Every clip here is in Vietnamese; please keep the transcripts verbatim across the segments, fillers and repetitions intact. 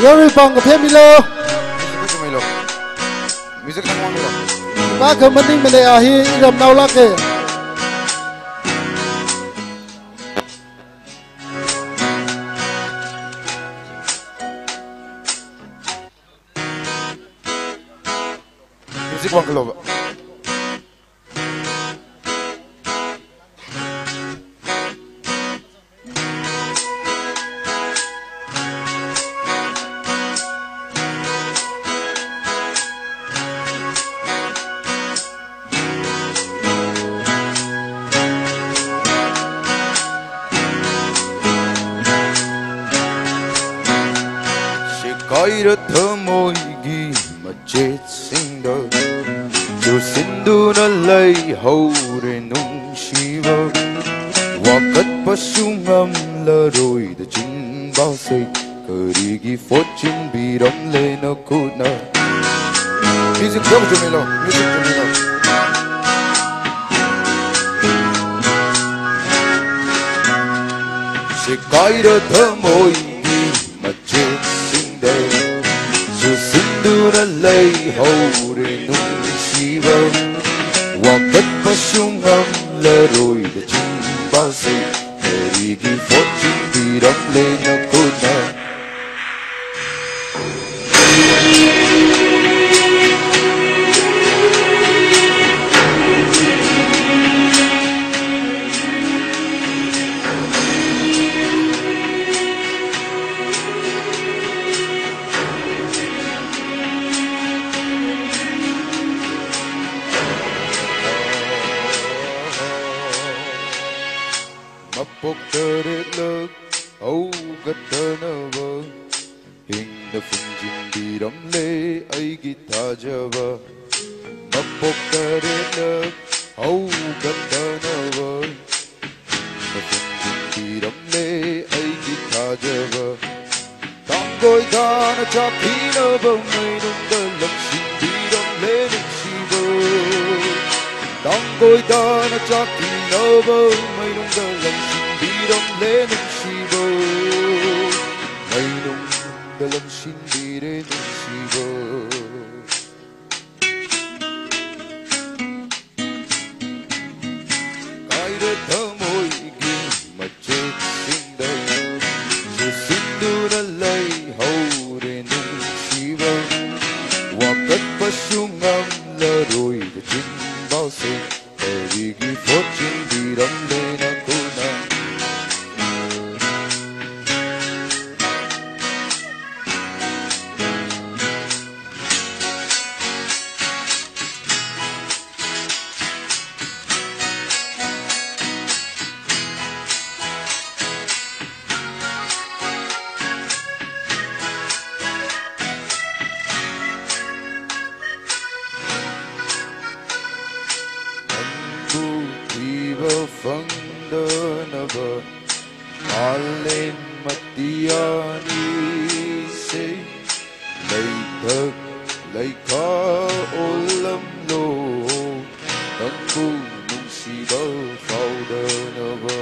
Yori Pong of Hemilo. Music ng Milo. Baka maning malayahi iram naulake. Music one club. Kairat moigi machet singda jo sindu na lay hore nung shiva wakat pasungam laroi da chin bao say karigi fortune biram le na kuna music double to melo music to melo se kairat moigi machet jo sindu na lay hore nung shiva wakat pasungam laroi da chin bao say karigi fortune biram le na kuna Poktaret au gatanava hinda funjin biram le ai gitajava Poktaret au gatanava hinda funjin biram le ai gitajava Tangkhul dana chakina ba mai nung da lakshin biram le nung shiva Tangkhul dana chakina ba mai nung da lakshin Biram le nung shiva May nung dalang sindire nung shiva Kairat amoy iging machet singda Jo sindu na lay hore nung shiva Wakat pasungam laroi da chin bao say karigi fortune biram le na kuna Fandanava Alin Matiyani se Laikak Laika Olam Lo Tangkhul nung shiva Fandanava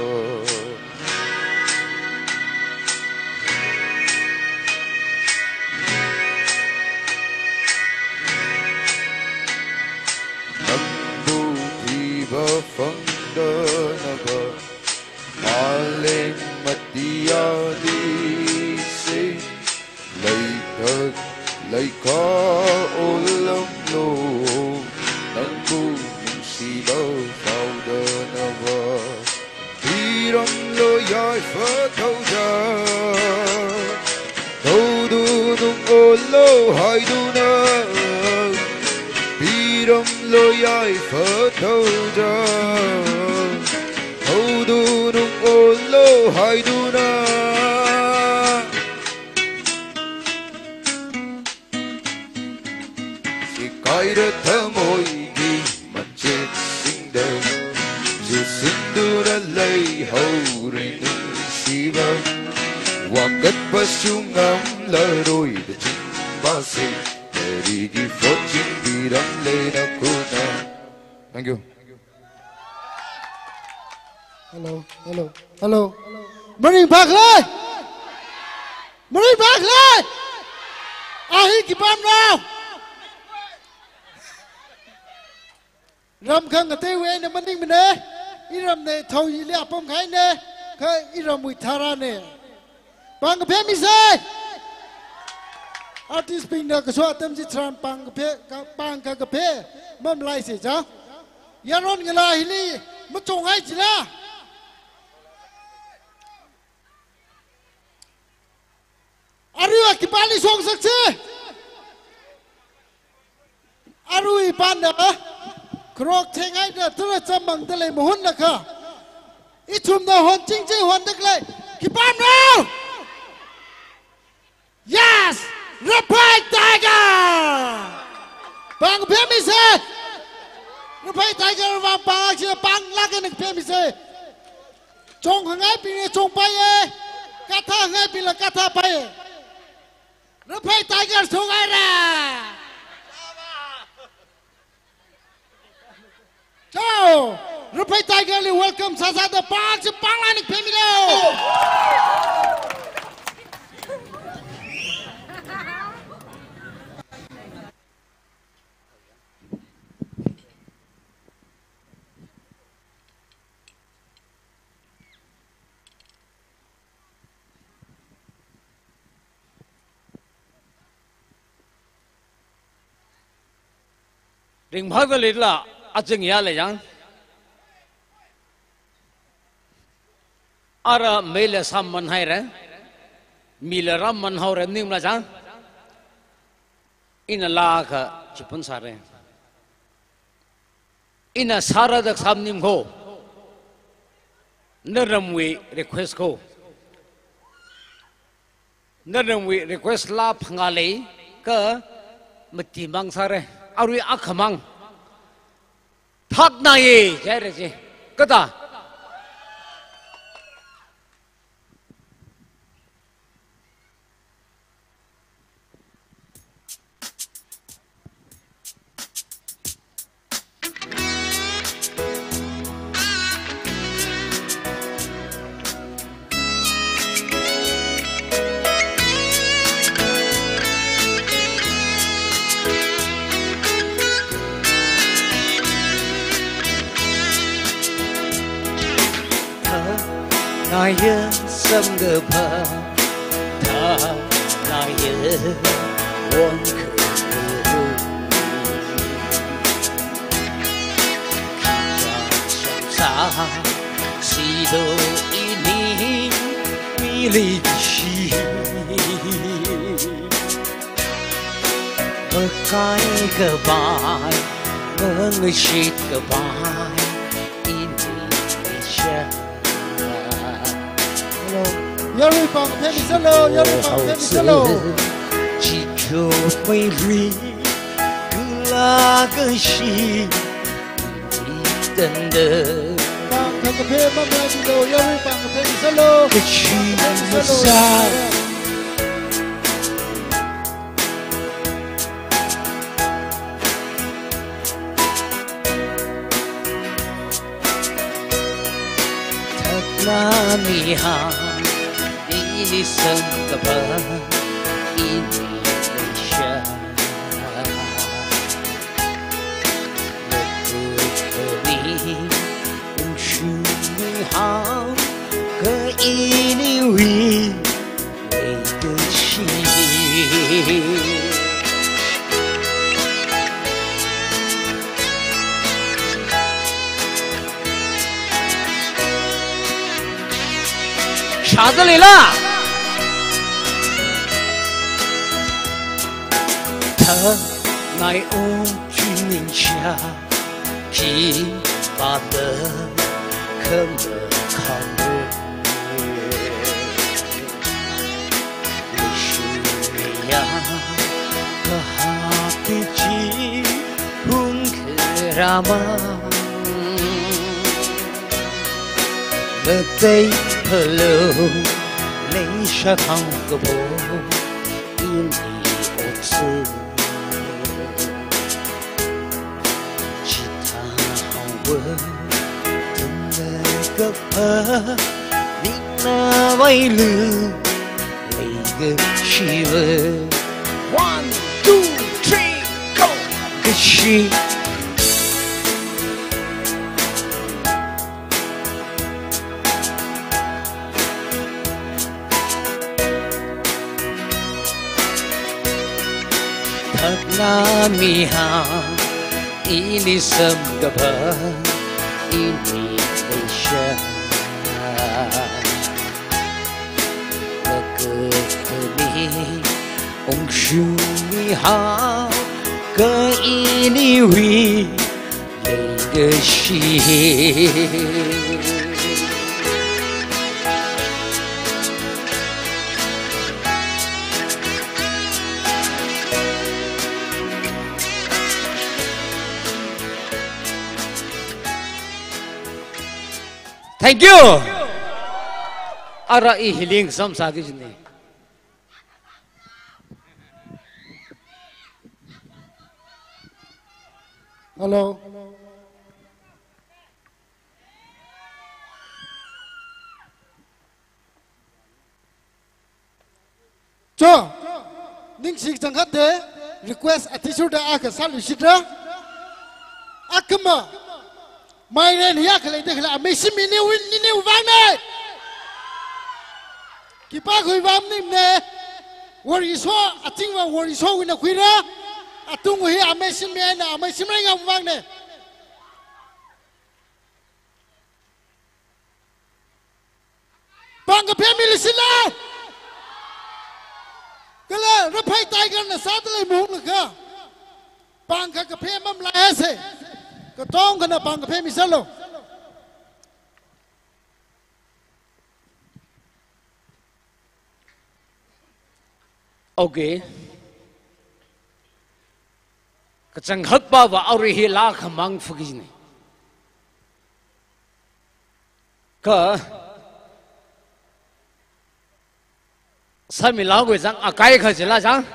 Nambutiba Fandanava Alin Matiyani se Laikak Laika Olam Lo Tangkhul nung shiva Fandanava Biram lo yai phật thâu ra Thâu du nung olo hai du na Biram lo yai phật thâu ra Thâu du nung olo hai du na Si kairat amoy gi machet singda Jo sindu na lay hore nung shiva Wakat pasungam laroi da chin bao say karigi fortune biram le na kuna Thank you. Hello, hello, hello. Bring it back, lad. Bring it back, lad. ahi kipam nào ram khang ngate we ne maning mene iram ne thau yi le apom khai ne khai iram mui thara ne pang phe mi se artist ping na ka so atam ji tran pang phe pang ka ka phe mam lai se cha yaron ngala hili ma chong hai ji la Arui kipali song saksi, Arui panda, krok tengai dah terus cembang terlei mohon nak ha. Ichum dah hon cing cing hon terlei kipan now. Yes, repai tiger. Bang pemise, repai tiger bang bang aja bang lagi nak pemise. Chong hangai pilih chong paye, kata hangai pilih kata paye. Repai tiger sungai dah. Ciao, repai tiger li welcome sasa the park se panglan ik pemilo. Ring bhai le la ajeng ya le yang ara mele sam man hai re mile ram man ho re nim la jang ina la kha chipun sa re ina sara dak sam nim go naram we request ko naram we request la phanga le ka mati mang sa re Arui akhamang thak na ye jai re je kata 나의 성급한 다 나의 원크루 기자청사 시도이니 밀리시 가까이 그바이 멍의식 그바이 이니셔 Yari pang phe mi salo, yari pang phe mi salo. Chỉ cho mấy ri cứ là cái gì tận đời. Pang thằng phe mam lai mi lo, yari pang phe mi salo. Cái gì mà sao? Thật là mi hằng. Ini sangkapa Indonesia Negeri Unshuhang Ke ini wi Legacy Shadalila Thơ ngài ôm chuyên mình cha khi bà tớ khâm ở khăn nước lịch sử ya có hati chi hung kerama ngờ tây hello lấy sa thăng cơ bố yên sự chỉ tha hồng vơ từng ngày cấp hơ biết na bay lư lấy gấp chi vơ one two three go 可惜 Namiha ini semgaba Indonesia Kekeni Ong Shumiha Ke ini wi Legacy Thank you. Ara i healing sam sagi jine. Hello. Jo, ning sik tangkat de request attitude aka salu sidra. Akma. Mai ren hiya khalai de khala mesi mini win ni wang ne ki pa khoi wam nim ne wori so ating wa wori so win khoi ra atung hi amesi me na amesi mai ngam wang ne bang ka family sila kala ra phai tiger na sa le mu la ka bang ka ka phe mam la se cái tông cái nào bằng cái phê mình sao luôn, ok, cái chẳng hết bao và ao ri la khăm mang phục gì này, cái sao mình lão người rằng à cái cái gì là chẳng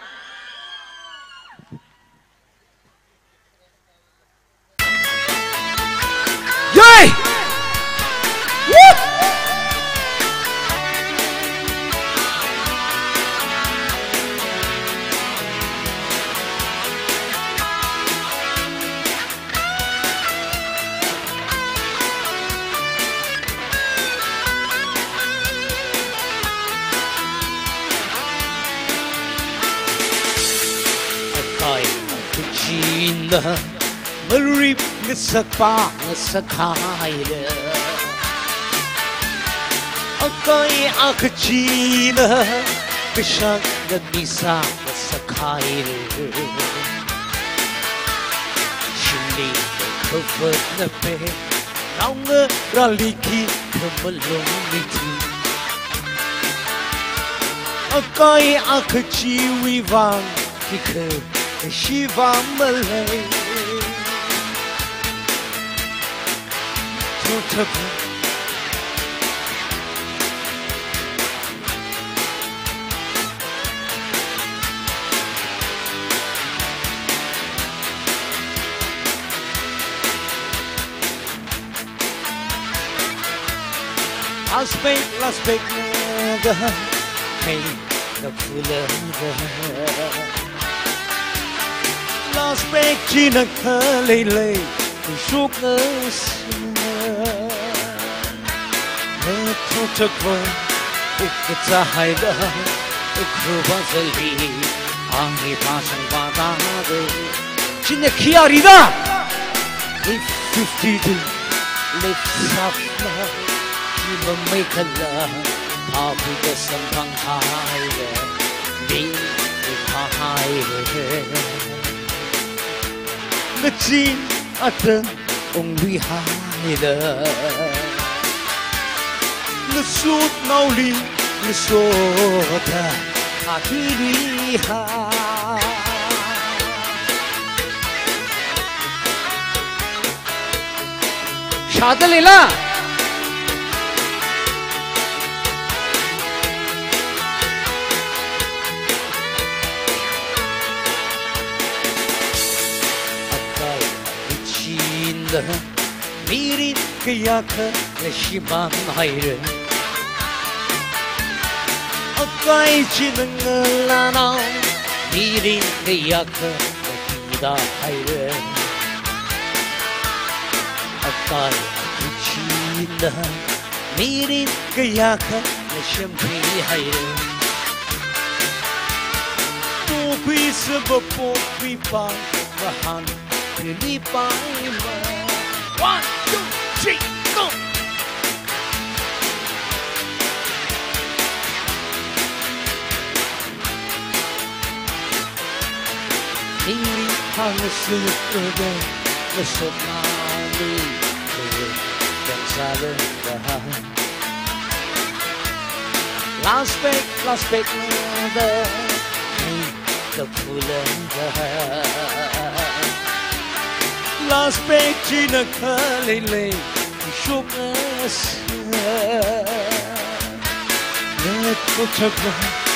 Yay! Woo! Akai kucina merip ngesepak ngesekaile Akai akcina kesak nisa ngesekaile Shini kevet nepe Naunge raliki kemelung niti Akai akciwi vang kike shiva malay Last big, last big, the hey, the fuller, last big, Gina Curly lay, the sugar's. Thu thực vơi, uk ta hay đó, uk ruba zali, angi pasang badare. Cine kiari da, if fifty two, let's up now. You make a love, how we get some bang high, be high. The teen at the only high. Nó suốt nâu li nó suốt à thứ đi ha sao thế này là akai chín da mirin kaya ka nashimang hayre Akai chinang lanaw 미린 그야크 기다 하이레 아까이 미친다 미린 그야크 샴페이 하이레 뽀삐스 뽀삐빠 와한 필리파이마 One, two, three, go! Tingling hanggang sude, lusot na ulit, sa landahan. Last break, last break na ba, ay kapulan dahan. Last break, chinakalalay, shook us. Let go chagwa.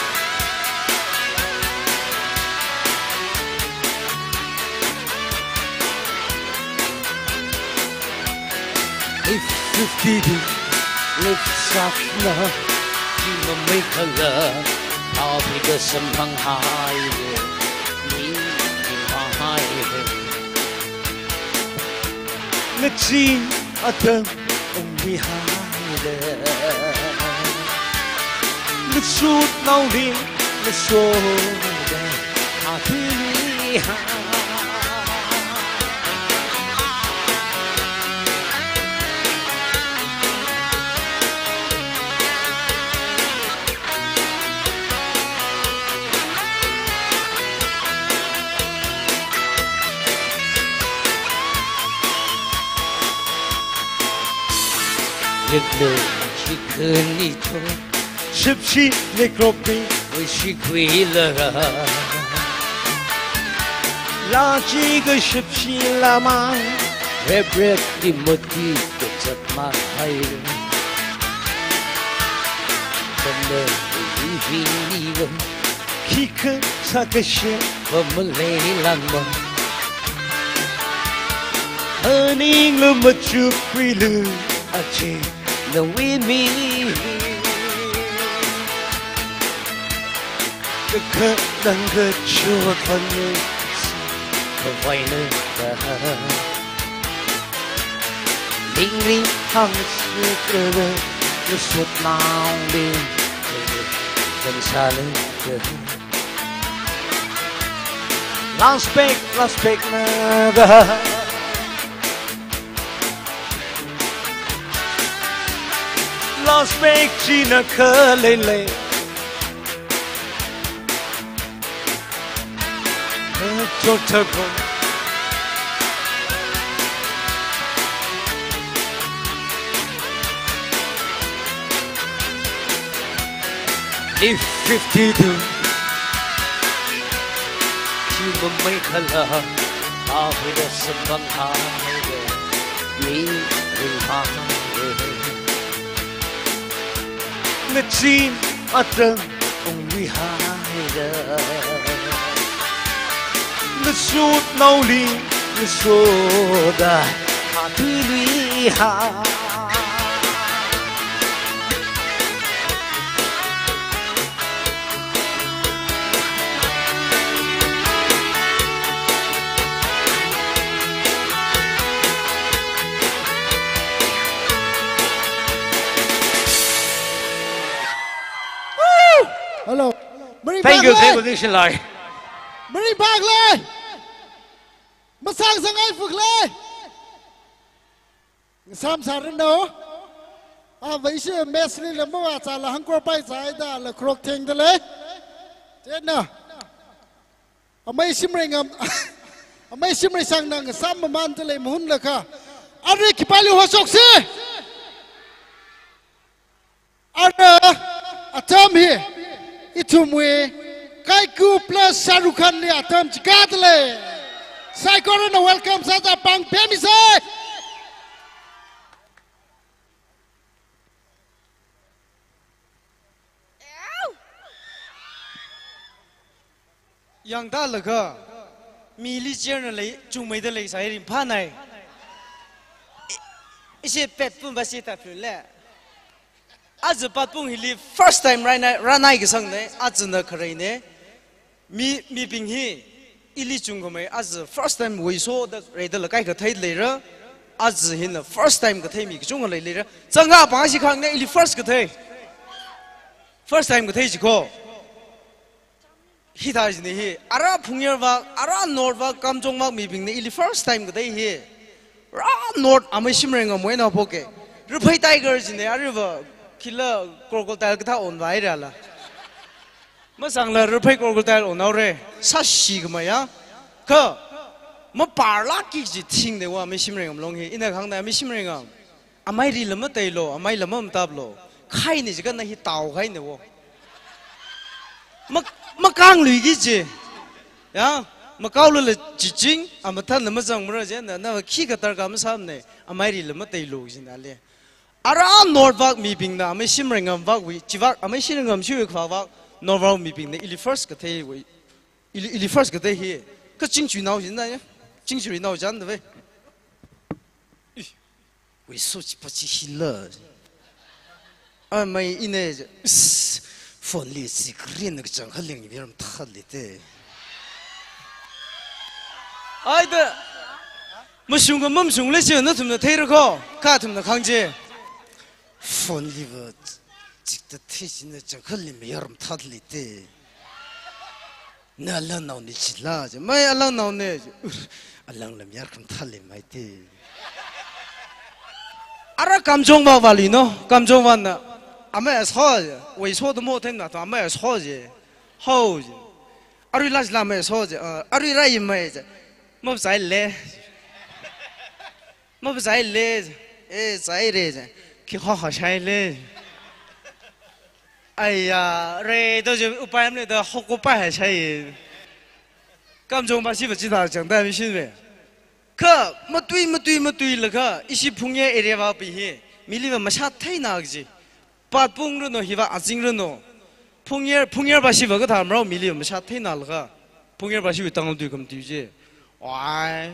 If fifty lifts up love, you will make a love. I'll be the somehow higher, me higher. Ngất chi ở thơm ông đi hai đời ngất suốt nâu đi ngất suốt đời à thứ đi hai Lực lượng chỉ cần đi thôi sắp xỉ để cướp đi với sự quý lỡ là chỉ có sắp xỉ là mai rep rep đi một tí để chặt mà hay trong đời đi vì đi gần khi khơi xa cái xe và mới lấy làm mong hơn in là một chút quý lỡ à chỉ Now with me The cut đang gật chua thân như Và vay nơi ta Linh linh hăng suốt cơ đời Nó suốt nào đêm Gần xa lên trời Last break, last break na ga Last break chỉ là khờ lên lên cho thật không If fifty-two chỉ mà mấy khả là ta phải đã sân băng hai đời Mỹ rừng hai đời Ngất chim ở trần ông đi hai đời Ngất suốt nâu đi ngất suốt đà hạ thứ đi hạ Hello. Bring Thank back you, lên. thank you, Nishin Lai. Bring back lên. Mà sang sang ai phục lên. Sam sa rin no. À vậy chứ mess lên là mua trả là hăng qua bay trái đã là krok thing đó lấy. Chết nào. À mấy sim ring am. À mấy sim ring sang nang sam mà man tới lấy muốn là cả. À đây kịp bao nhiêu hoa sọc xí. À đây. À thơm hi. Itumwe Kaiku plus Shahrukh Khan le atam chikat le Sai corona welcome sa pang pemi se Yang da le ga mi li jian le chung mei de le sai rin pha nai ise pet pun ba si ta phu le आज PATBUNG हिली first time right now right now के संग ने आज न करे ने mi mi ping hi ili chung ko mai az first time we saw the rate la kai ka thai le ra az hin la first time ka thai mi chung le le ra changa ba si khang ne ili first ka thai first time ka thai ji ko hi thai ni hi ara phungyer ba ara nor ba kam jong ma mi ping ne ili first time ka thai hi ra nor amai simreng mo na poke ru phai tiger ji ne ari ba killer crocodile ka tha on vai ra la ma sang la ru phai crocodile on au re sa si ka ma ya ka ma par la ki ji thing de wa mai simreng long hi ina khang na mai simreng am amai ri lam tai lo amai lam am tab lo khai ni ji ka na hi tau khai ne wo ma ma kang lui gi ji ya mà cao lên là chỉ chính à mà thân là mà rằng mà ra là nó khi cái tờ cảm sao này à mấy đi là mà tay lùi gì nè liền à ra nord vác mi bình na mấy sim rừng ngầm vác vi chỉ vác à mấy sim rừng ngầm chui vào vác nord vác mi bình na ili first cái thế vi ili ili first cái thế hi cái chính chủ nào gì nè chính chủ nào chẳng được vậy vì số chỉ bắt chỉ hi lợ à mấy in này phone li chỉ riêng cái chẳng hay liền bị làm thật đấy ai đó mà sung cái mâm sung lấy chuyện nó thầm nó thấy được không? cả thầm nó kháng chế phone li vợ chỉ ta thấy chuyện nó chẳng hay liền bị làm thật đấy nè lần nào nè chỉ là chứ mấy lần nào nè lần làm yar không thật liền mấy thế ara cảm giác vào vào nó cảm giác vào nè à mấy sao chứ vì sao tôi mua thêm nào à mấy sao chứ hậu chứ ari là làm mấy sao chứ ari ra im mấy chứ mà phải lệ mà phải lệ ê phải lệ chứ khi họ họ sai lệ ai ya rồi tôi就upai em này tôi học过拜还sai cảm giác mà chỉ phải chỉ đạo chẳng đại mới xin về可mà对mà对mà对了可一些朋友area vào bị he mi li mà sát thấy nào gì PATBUNG rồi nó hi va azing rồi nó朋友朋友把西vào cái thằng nào mi li mà sát thấy nào了朋友把西tăng lên对cầm tiêu chứ ai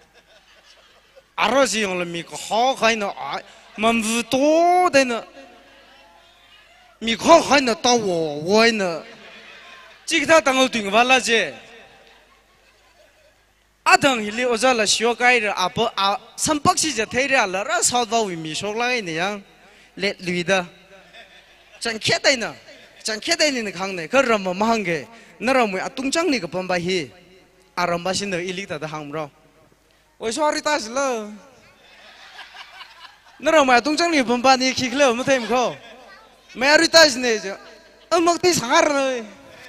알아지 형을 미고 허가이나 만부도 되는 미고 허가이나 따워 와이나 지기다 당을 둔 발라지 아당 힐리 오잘라 쇼가이르 아버 아 삼박시제 테리알라 사바위 미쇼라이냐 레 루이다 장케다이나 장케다이는 강네 그럼 뭐 한게 나라 뭐 아뚱장니가 범바히 아람바신의 일릭다다 항므로 왜 소리다 실러 너랑 뭐 동장리 범바니 키클레 뭐 thêm không 메리타스네 저 음악대 상하르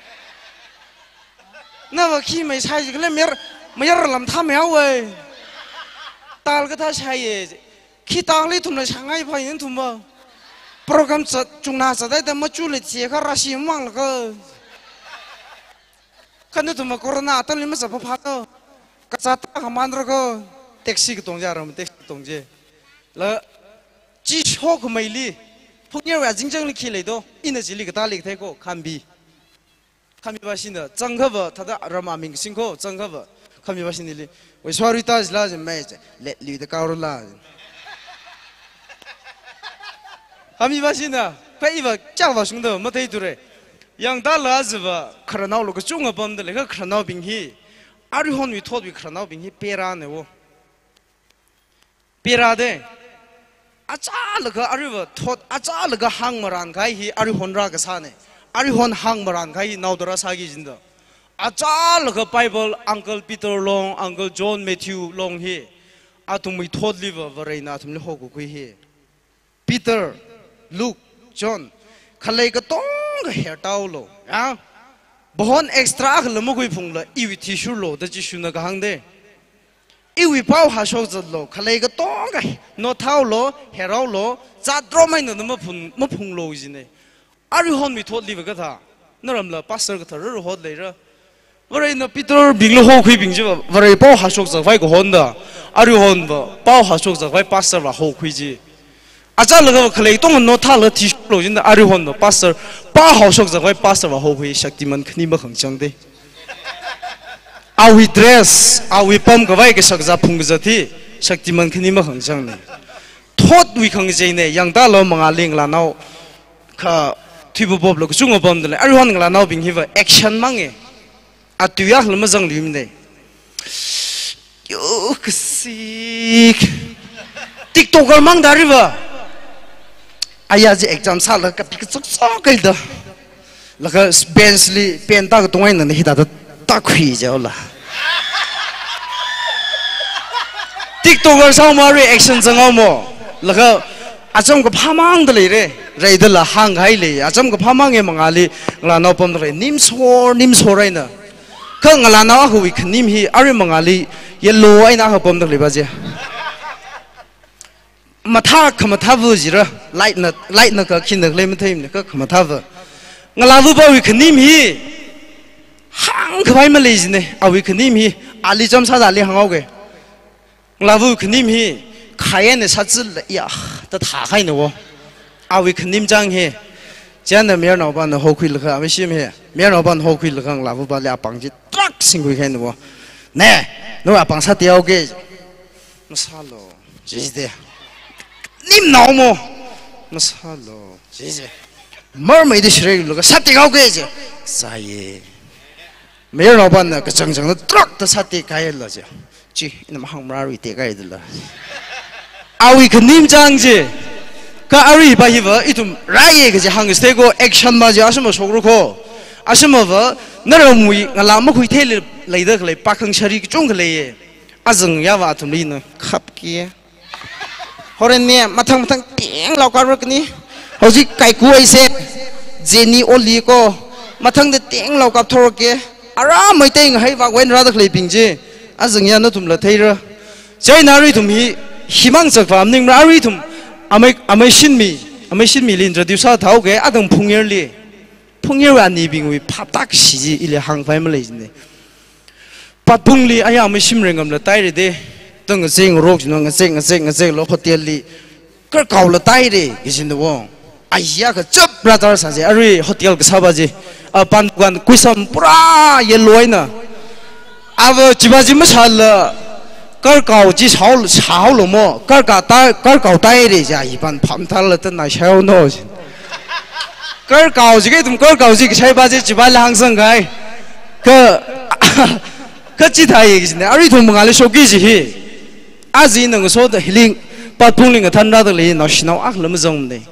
나와 키메 사이지 그래 메 메르 람 타메 왜 딸가 다 사이에 키 땅리 tum나 상하이 파이는 tum마 프로그램 저 중나서 다다 뭐 줄리 제가 라시 망라가 근데 tum마 코로나 아떨리면 서 파파 그자타 가만들고 택시 그 동자라면 택시 동제 라 지쇼 그 메일이 풍녀와 진정리 키래도 이너지리 그 달리 되고 감비 감비 바신다 정커버 타다 라마밍 신고 정커버 감비 바신일리 왜 소리타즈 라즈 메제 렛 리드 카울라 감비 바신다 페이버 짜바 숭도 뭐 되이두래 양다 라즈바 크라나울로 그 중어 범들 그 크라나우 빙히 아리혼 위 토드 위 크라나우 빙히 베라네고 베라데 아짜르가 아리버 토 아짜르가 항마란 가이 아리혼라가 사네 아리혼 항마란 가이 나오더라 사기 진다 아짜르가 바이블 앙클 피터 롱 앙클 존 매튜 롱히 아tum이 토드 리버 버레이나 tum리 호고 구히 피터 루크 존 칼레가 똥가 헤타울로 야 बहुत एक्स्ट्रा अगल मगुई फुंगला इवी टिश्यू लो द जिशु न गहंगदे इवी पाव हासो जलो खलेगा तोंगा नो थाउलो हेराउलो जाद्रो माइन न म फुन म फुंगलो जिने आरि होन मि थोद लिबा गथा नरमला पास्टर गथा र होद लेरा वरै न पिटर बिंगलो हो खुइ बिंग जिबा वरै पाव हासो ज भाइ को होनदा आरि होन ब पाव हासो ज भाइ पास्टर वा हो खुइ जी आजा लगा खले तो नो था ल टिश्यू लो जिन आरि होन ब पास्टर पा हासो ज भाइ पास्टर वा हो खुइ शक्तिमान खनि म खंचंग दे आवी ड्रेस आवी पम गवाई के सकजा फुंग जथि शक्तिमान खनि म खंचंग ने थोत वी खंग जैने यांगदा लो मंगा लिंग लानाव खा थिबो बोब लो जुंग बम दले आरि होन लानाव बिंग हिबा एक्शन मांगे à tuy ác lắm mà dâng lìm này yo cái gì tiktoker mang đã đi vào ai à gì exam sao là cái cái chút sao cái đó là cái Bentley pen ta cái tung anh này hita ta khui chứ là tiktoker sao mà reaction chẳng ao mà là cái à trong cái phá mang đấy đấy rồi đó là hàng hay đấy à trong cái phá mang em mà ali là nó bấm rồi nim sore nim sore này nè cái ngà là nó hui cái nim hi ari mà ali yellow ai na bấm được đấy mà thà không mà thà vừa gì đó light nó light nó cái khi nó lên mới thấy cái không mà thà vừa ngà là vừa bao hui cái nim hi hàng cái phải mà lấy gì này à hui cái nim hi ali trong sao ali hàng ao cái là vừa cái nim hi khai này sát chứ ya ta thả khai nữa à vì cái niệm trang he chẳng là mấy nào bạn nó hậu quy lực à mấy xem he mấy nào bạn hậu quy lực là vừa bảo là bằng chỉ trắc sinh quy khai nữa nè nó là bằng sát tiêu cái nó sao lo gì thế niệm nào mà nó sao lo gì thế mở mấy đứa chơi lực sát tiêu cái gì sai mấy nào bạn cái chân chân nó trắc ta sát tiêu cái là gì chỉ nó mà không ra rồi tiêu cái đó là à vì cái niệm trang gì cái ari bây giờ itum rai cái gì hàng cái stego action mà gì à什么说过啊什么个那个mùi ngà làm mất thế là lấy được lấy bạc khang chari cái chung cái lấy à dừng ya vào thùng đi nữa khắp kia hồi nè mà thằng thằng tiếng lao cao cái ní hồi gì cái cuối xe Jenny Oli co mà thằng cái tiếng lao cao thôi kia à ra mấy tiếng hay vào quên ra được lấy bình chứ à dừng ya nó thùng là thấy rồi chơi nào đi thùng hi 희망 적 phạm nhưng mà ari thùng amai amai shinmi amai shinmi li introduce thau ke adang phungyer li phungyer wa ni bing wi phatak siji ile hang phai ma le jin patbung li aya amai shimrengam la tai re de tang sing rok jno nga sing nga sing nga sing lo hotel li kar kaw la tai re gisin de wo aya ka chap brother sa je ari hotel ka saba ji a pan kwan kuisam pura ye loi na ava jibaji ma sal cái cầu chỉ sáu sáu lỗ mò cái cầu tay cái cầu tay thì giờ一般 phàm thal là tên này sao nó cái cầu gì cái tụm cái cầu gì cái sai bao giờ chỉ bao lang sang cái cái cái chỉ thấy cái gì này, ari thùng mang lại số cái gì, à gì nó số đó healing, bắt phung linh cái thanh ra được liền nó xin nó ác lắm giống này,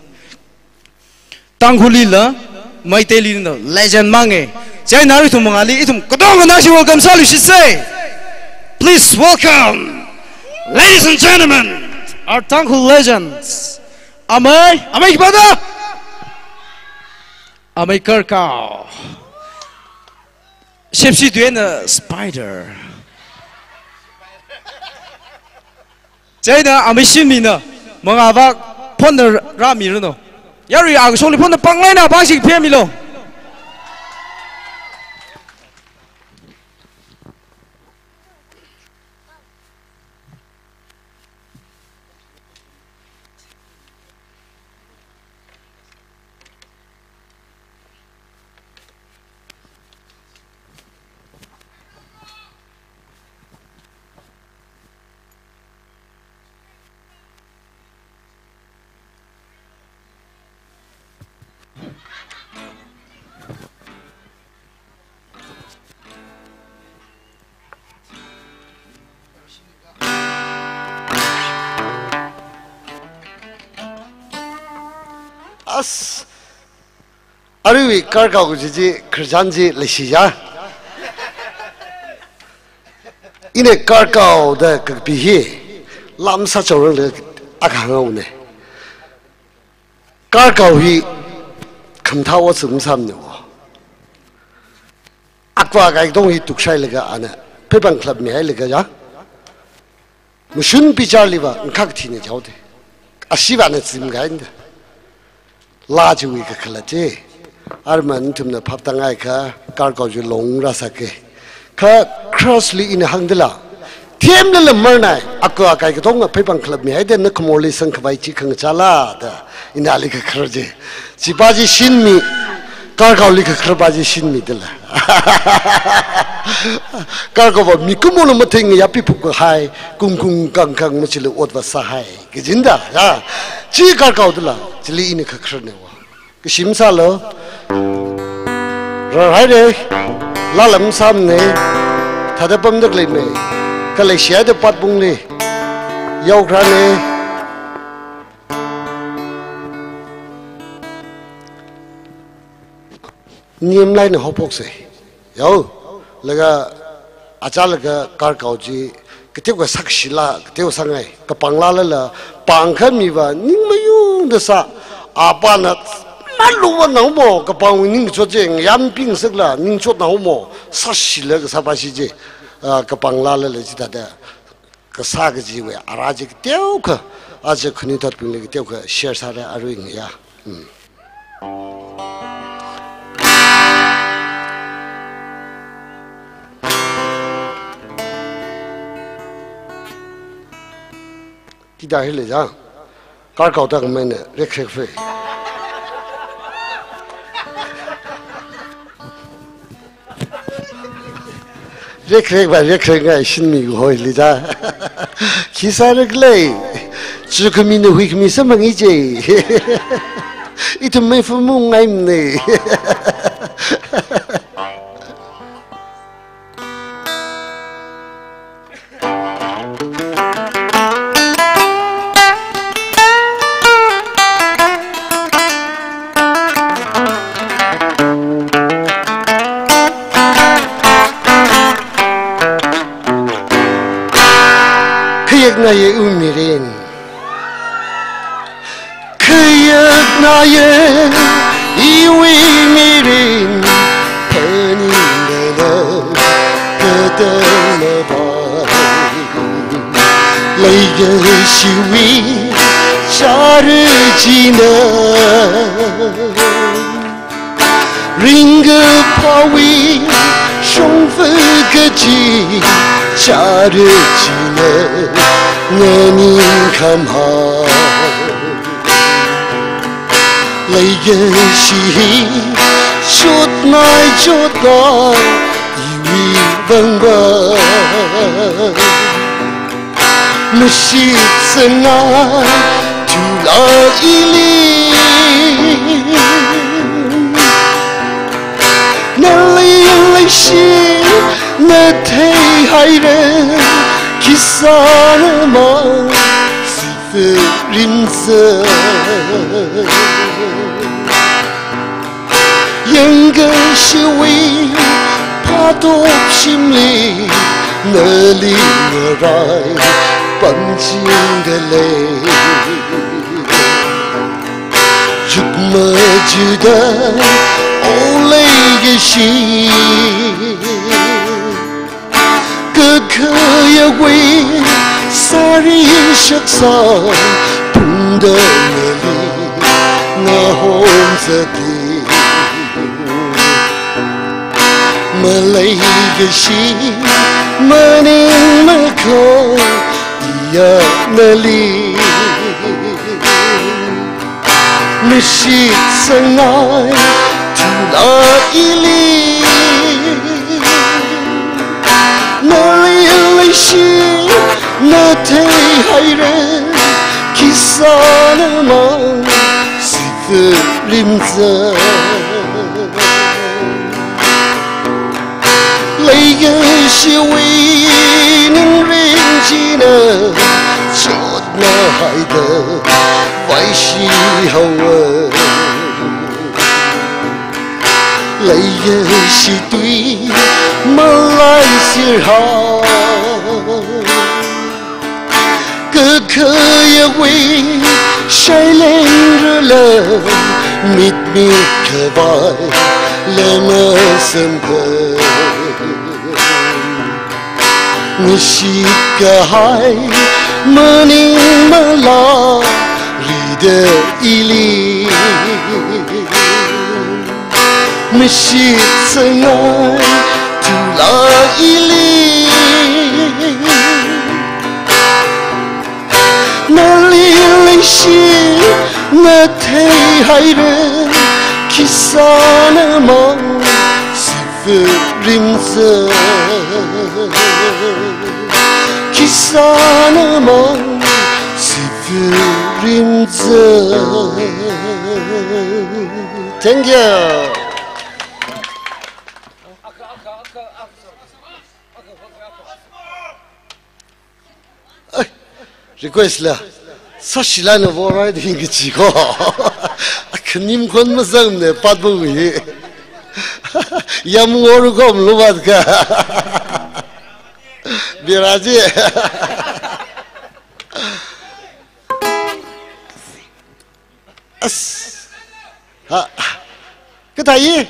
Tangkhul là mấy tên linh đó legend mang nghe, cái nào ari thùng mang lại, thùng cái đó cái nào xin welcome sao lưu say. Please welcome, ladies and gentlemen, our Tangkhul legends. Amai, amai kemana? Amai kerkau. Siap si tuan spider. Jadi na amai sini na, mengapa pon der rami lo? Yari aku soli pon der panglai na bangsi piam lo. As, ariwi karkau kuji kerjanji lesiya. Ini karkau dah kepihi, lam saja orang le akhangau ne. Karkau hi, kamtawa semsam ne. Akwa gai dong hi tuksai lega ana, pepang club me hai lega ya. Musun bicar liba, ngkak ti ne jauh de. Asiba ne sim gai ne. Large week a colate. Arman to the Paptangaika, Kargoju long rasake. Ka crossly in Hangdela. Tiem the Murnai, Aqua Kaikong, a paper club me, I didn't come only sunk by chicken salad in Alika Kraji. Zibaji shin me, Kargo Lika Krabaji shin me. Kargo Mikumono Mating Yapipu high, Kum Kum Kang Kang Muchil what was Sahai. Gizinda, ah, Chi Karkaudla, Chili in a Kakrano. Shimsalo, right? 拉lâm sam này thật là bấm được lên này cái này xe được bắt bung này yêu ra này niệm lại nó học bốc sẽ yêu là cái à cha là cái car cầu gì cái tiêu cái sắc xí la cái tiêu sang này cái bằng la là bằng khăn mi va nhưng mà dùng được sao à ba nó mà lúc mà nào mà cái bằng những chỗ gì yam pin sắc là những chỗ nào mà sắc xí là cái sao ba xí gì à cái bằng la là gì đó cái sắc cái gì vậy à ra cái tiêu cái à chỉ khuyên thật pin cái tiêu cái share sa ra rồi nghe yaที่ได้เลยจ้ะการเก่าตั้งมันเนี่ยเรียกเช็คเฟย์เรียกเช็คไปเรียกเช็คไงชินมีกูหอยเลยจ้ะคิดซะเล็กเลยจุกมีนหุยมีสมังอีเจอีทำไมฟุ้งมุ่งไงมันเนี่ย那也有迷人，可也那也以为迷人，和你的那个的那把，来个是为夏日季呢，人个怕为双分个季，夏日季呢。我你看好，来个是说来说到以为问吧，我是真爱除了一粒，那来来是那太害人。Kisana ma sifirimza Yang shiwi padop shimli Nali narai panchingale Yukma juda ole yeshi可也为萨里色萨碰的那里那红色的马来个西马宁马口伊呀那里那是真爱除了一粒那里来是那太害人，其实那么是个林子，来个是为能人知呢，就那害得坏时候啊。来也是对，马来是好，个可也为晒冷热了，密密可白了么深刻，你是个海，么宁么拉里的一粒。没是真爱，除了一粒，那里来是那太害人，其实那么是个人子，其实那么是个人子。Thank you. request 了，啥时来呢？我来听个几个，肯定困不上的，八不会。要么我如果我们录完个，别拉去。啊，个大爷。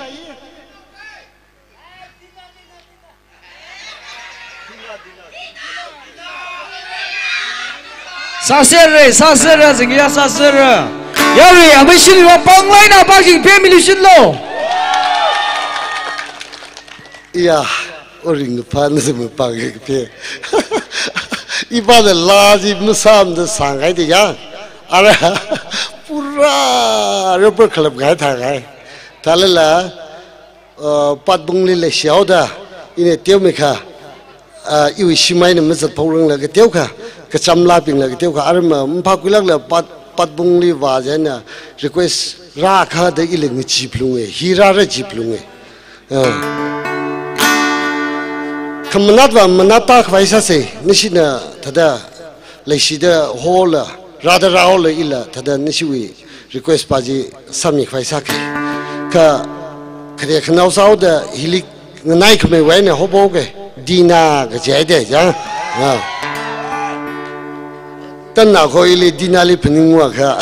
啥事儿？啥事儿？这个要啥事儿？要不要不信的话，帮来那帮进别米的信喽。 哎呀，我人个盘子没帮个别，一般的垃圾没啥么子伤害的呀，啊啦，不然这不可能开他开，他来了，呃，八公里来小的，因为丢没看，呃，因为西麦那么子跑人了个丢看。个trăm la ping la cái tiêu khá mà mpa quy lắc là pat pat bung li và thế nè request ra khá đấy cái lưng chip luôn ấy hira ra chip luôn ấy không nát và nát ta phải sao thế nên xin là thật ra lấy xin là hall là ra ra ra hall là illa thật ra nên xin request ba gì sắm nhị phải sao cái cái cái cái nào sao đó hilik ngay cái mấy vậy nè hop hop cái dina cái gì đấy chứ tân nào coi lấy đi nào lấy phình ngua cả,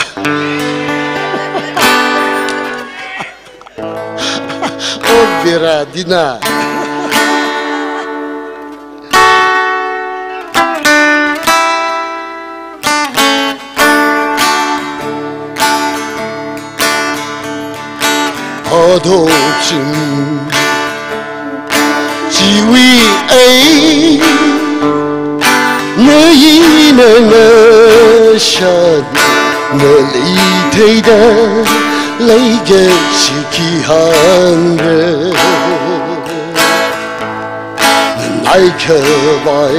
ô bira đi na, ở đâu chừng chỉ vì ấy. nơi ý nơi nơi sân nơi lý thấy đó lấy cái sự kỳ hàng rơ ai khờ vai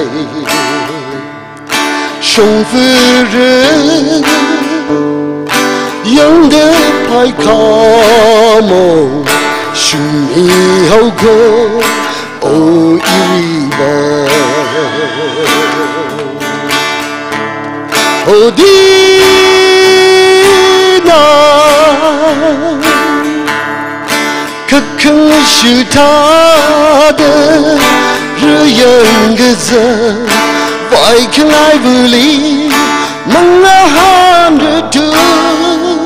sông phơi rơi yang đỡ phải khó mong sung mi hậu cô ô yêu ba ô đi na khắc khăng sự tha đỡ rơi dần cái giờ vài khăng ai vừa lý mong ngã han rơi thương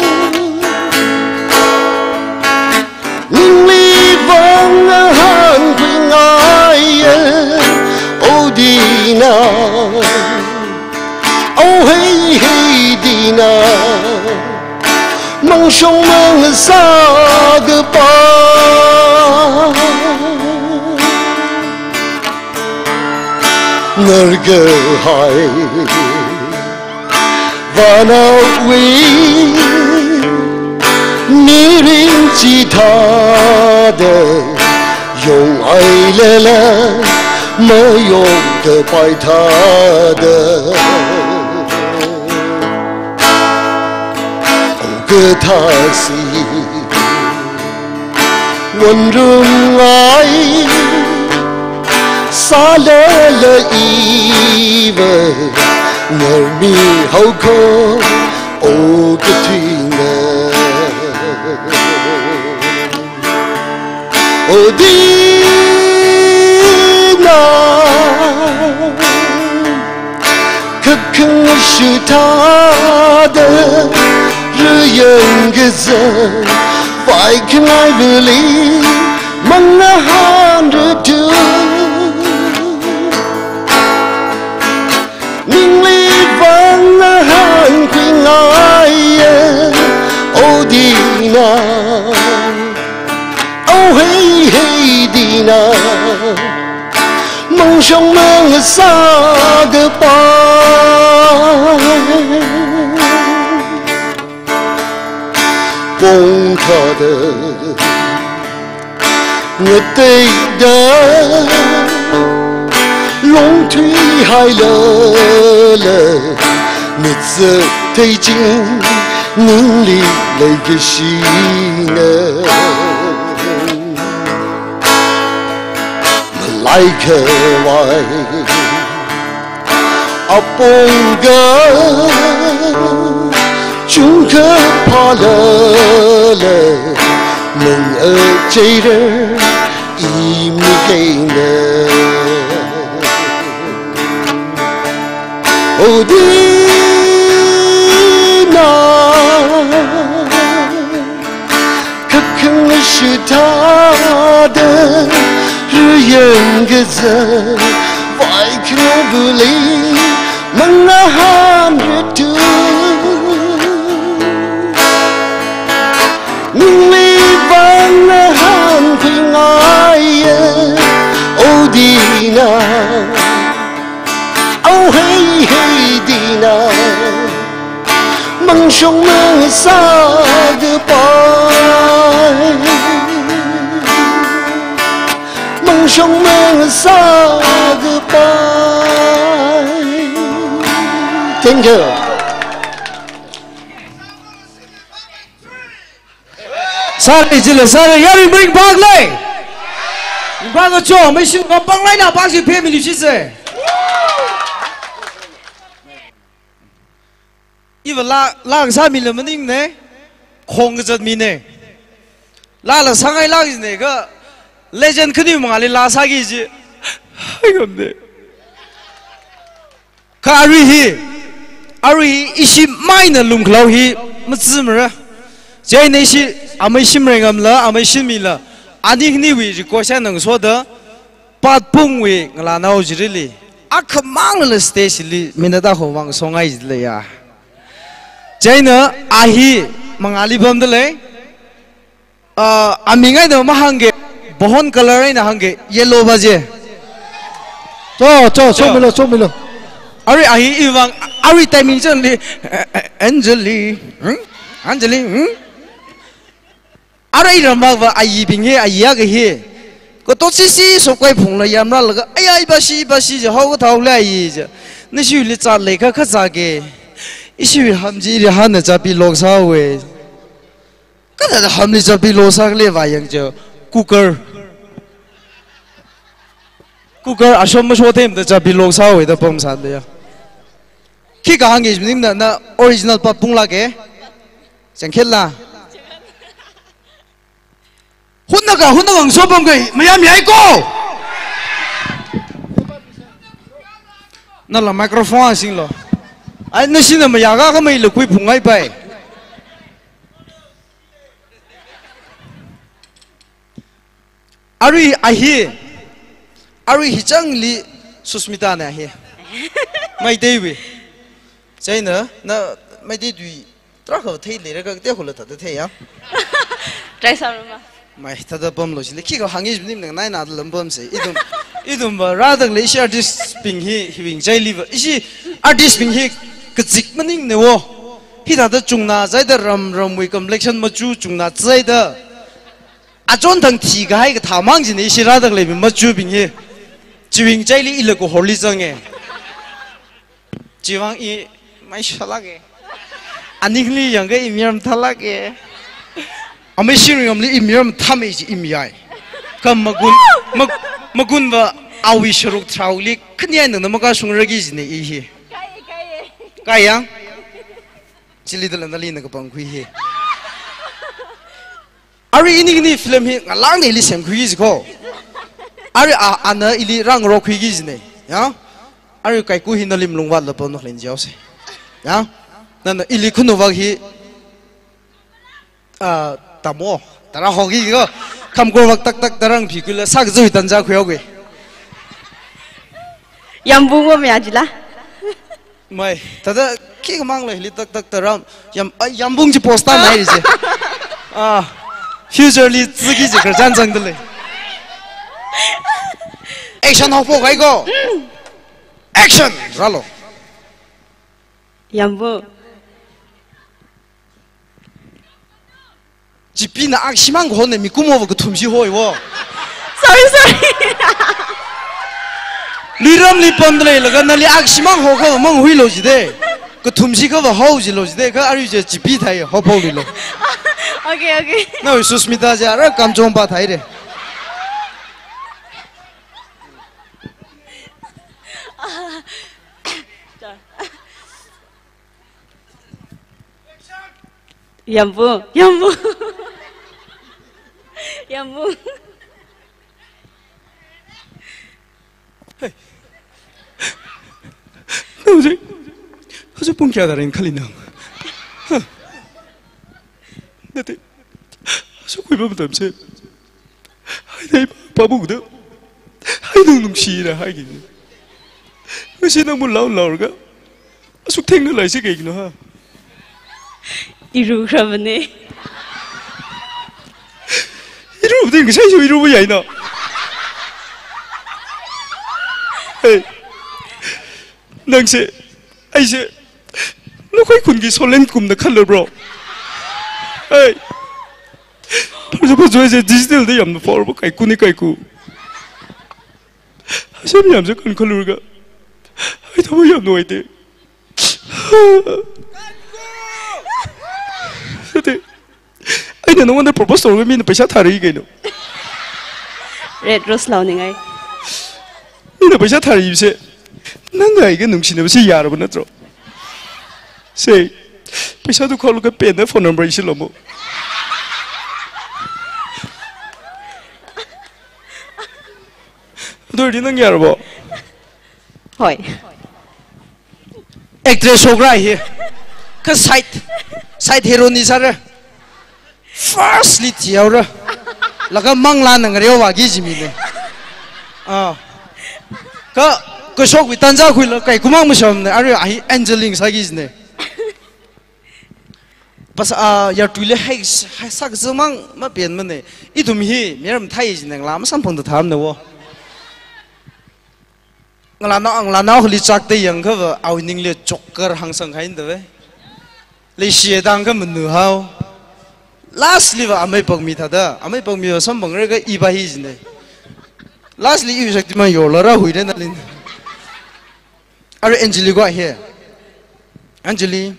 nhưng lý vong ngã han quên ai ô đi na ô hey hey đi na mong sông mong xa cái ba nơi cái hai và nào quý ni rin chỉ tha đời dùng ai lê lê mới dùng cái bài tha đời cái tha si nguồn rừng ai xa lê lê y về người mi hậu cô ô cái thuyền ô đi na khắc khăng sự tha đỡ rơi dần cái giờ phải khăng ai vừa lý mong ngã han rơi thương nhưng lý vang ngã han quên ai ô đi na ô hey hey đi na mong sông mong xa cái ba bông thờ đờ người tây đờ long thủy hai lờ lờ người giờ thấy chính những ly lấy cái gì nè lại khờ hoài 아뽕가 중급 팔레레 능 어제를 이미게네 어디나 극흥을 시타던 르연그저 와이크노블리 망나한 르투 능리방나한 빙아예 어디나 Oh hey hey Dina Mong sông mơ xa goodbye Mong sông mơ xa goodbye Thank you Sorry chile sorry yari bring back lay Bang ko cho mấy xin có băng lay nào bang chỉ phê mình đi chứ Iva la la sa mi le maning ne khong jat mi ne la la sangai la gi ne ga legend khni ma le la sa gi ji ai gam ne ka ari hi ari hi ishi mai na lum khlau hi ma zi ma ra jai ne shi amai sim re ngam la amai sim mi la ani khni wi ji ko sha nang so da patbung wi ngala na o ji ri li ak mang le stage li min da ho wang so ngai ji le ya China ahi mangali bam dale uh amingai do mahange bohon color ai na hange yellow baje cho cho cho milo cho milo ari ahi iwang ari timing chen li Anjali hm Anjali hm ari rama wa ayi binghe ayya ge he ko to si si so koi phung la yam la la ai ai ba si ba si je ho ko thau la yi je ni shu li cha le kha kha cha ge इसी हम जी रे हान जापी लोग सावे कदा हमले जापी लोग सागले वायंग जो कुकर कुकर असम सोते हम जापी लोग सावे द पम सान दे की कहांगे इसमें ना ना ओरिजिनल पपुंग लागे संखेला हुन्ना का हुन्ना का सोपम गई मया मियाई को ना ला माइक्रोफोन सिंग लो ai nó xin là mà nhà cái mày là quy phụng ngay vậy ari ahi ari hichang li Susmita này ahi mày đây vậy vậy nữa nó mày đây đuổi trắc hợp thấy lấy cái tiêu hụt là thật thế à trái sao mà mày thật là bom rồi khi có hàng nghìn mình đang nói nào làm bom gì idum idum mà ra được lấy artist ping hi hi chạy li vậy ý artist ping hi cái dịch mình nín nè khi ta đã chung na在的 ram ram với complexion mà chú chung na在的à chọn thằng thì cái cái thảo mang gì này xí ra được lấy mình mà chú bình hi chú bình chạy li ilek của holy chăng nghe chú vang i mai sao lagi anh nín li yang cái imiam thà lagi anh mấy xin ngầm li imiam tham ấy chỉ imiai cầm magun mag magun và awi shruk thau li khni anh nó mà cái sung ragi gì này hi Kaya, cili dalam nali nak pangkui he. Ari ini ini film he, ngalang ni ili sem kui ziko. Ari a ana ili rang ro kui giz ne, ya. Ari kai kui hin nalim lungwat lepas nak len jauh se, ya. Nana ili kuno wag he, ah tamo, tara hoki ko, kam ko wag tak tak tarang pikul sak zui tanja kui oge. Yang bunga me ajila. Mai, tada khi mang lại tak tak taram yam yam bung chỉ posta này chứ, à, future li tự己这个战争的嘞，action học bộ cái go, action, ra lo, Yang bu, chỉ pin là ác 심한 거 하네, 미꾸모 그 tum시 호이 워, sorry sorry. 리람 리펀들에 लगा नली ác 심한 거 그거 멍 휘로 지대, 그 tum시 그거 하우지 로 지대, 그 아리 이제 지피 타이 허포리 로. Okay okay. 나 수스미타 자라 감정 봐 타이래. Yambu, yambu, yambu. How's how's pung kya darin khali nang? Nate. So koi ba matam se. Hai dai pabu da. Hai nung nung shi ra hai gi. Kasi nang mo lau lau ga. Asuk theng na lai se ge no ha. Iru khabane. Iru ding sai so iru ba yai na. Hey. Nang se ai se lo khoi kun gi solen kum na khal bro. Hey. Pero pues yo ese digital de yam for kai ku ni kai ku. Ase mi yam se kun khal ga. Ai to yam no ite. Sate. Ai na no wonder propose to mi na paisa thari ge no. Red rose lau ningai. Mi na paisa thari se. Nang ai ge nung sin na se yar ba na tro. Say, paisa to call ga pen na phone number isi lo mo. Doi nang yar ba. Hoi. Actress sogra here. Ka side side hero ni sar. Firstly tiaura. Laga mangla nang reo wa gi jimi ne. Ah. Ka ko sok wi tanja khui la kai kumang musam ne are ai angeling sa gi ne. Pas a yar tuile hai sak zumang ma pian ma ne. I tum hi meram thai ji nang lam sam phang da tham ne wo. Ngala na ang lana huli chak te yang kha au ning le chokker hang sang hain de le xie dang ka mnu hao lastly wa amai pang mi tha da amai pang mi sam bang re ga i ba hi jine lastly yu shakti ma yo la ra hui de na lin are Anjali go here Anjali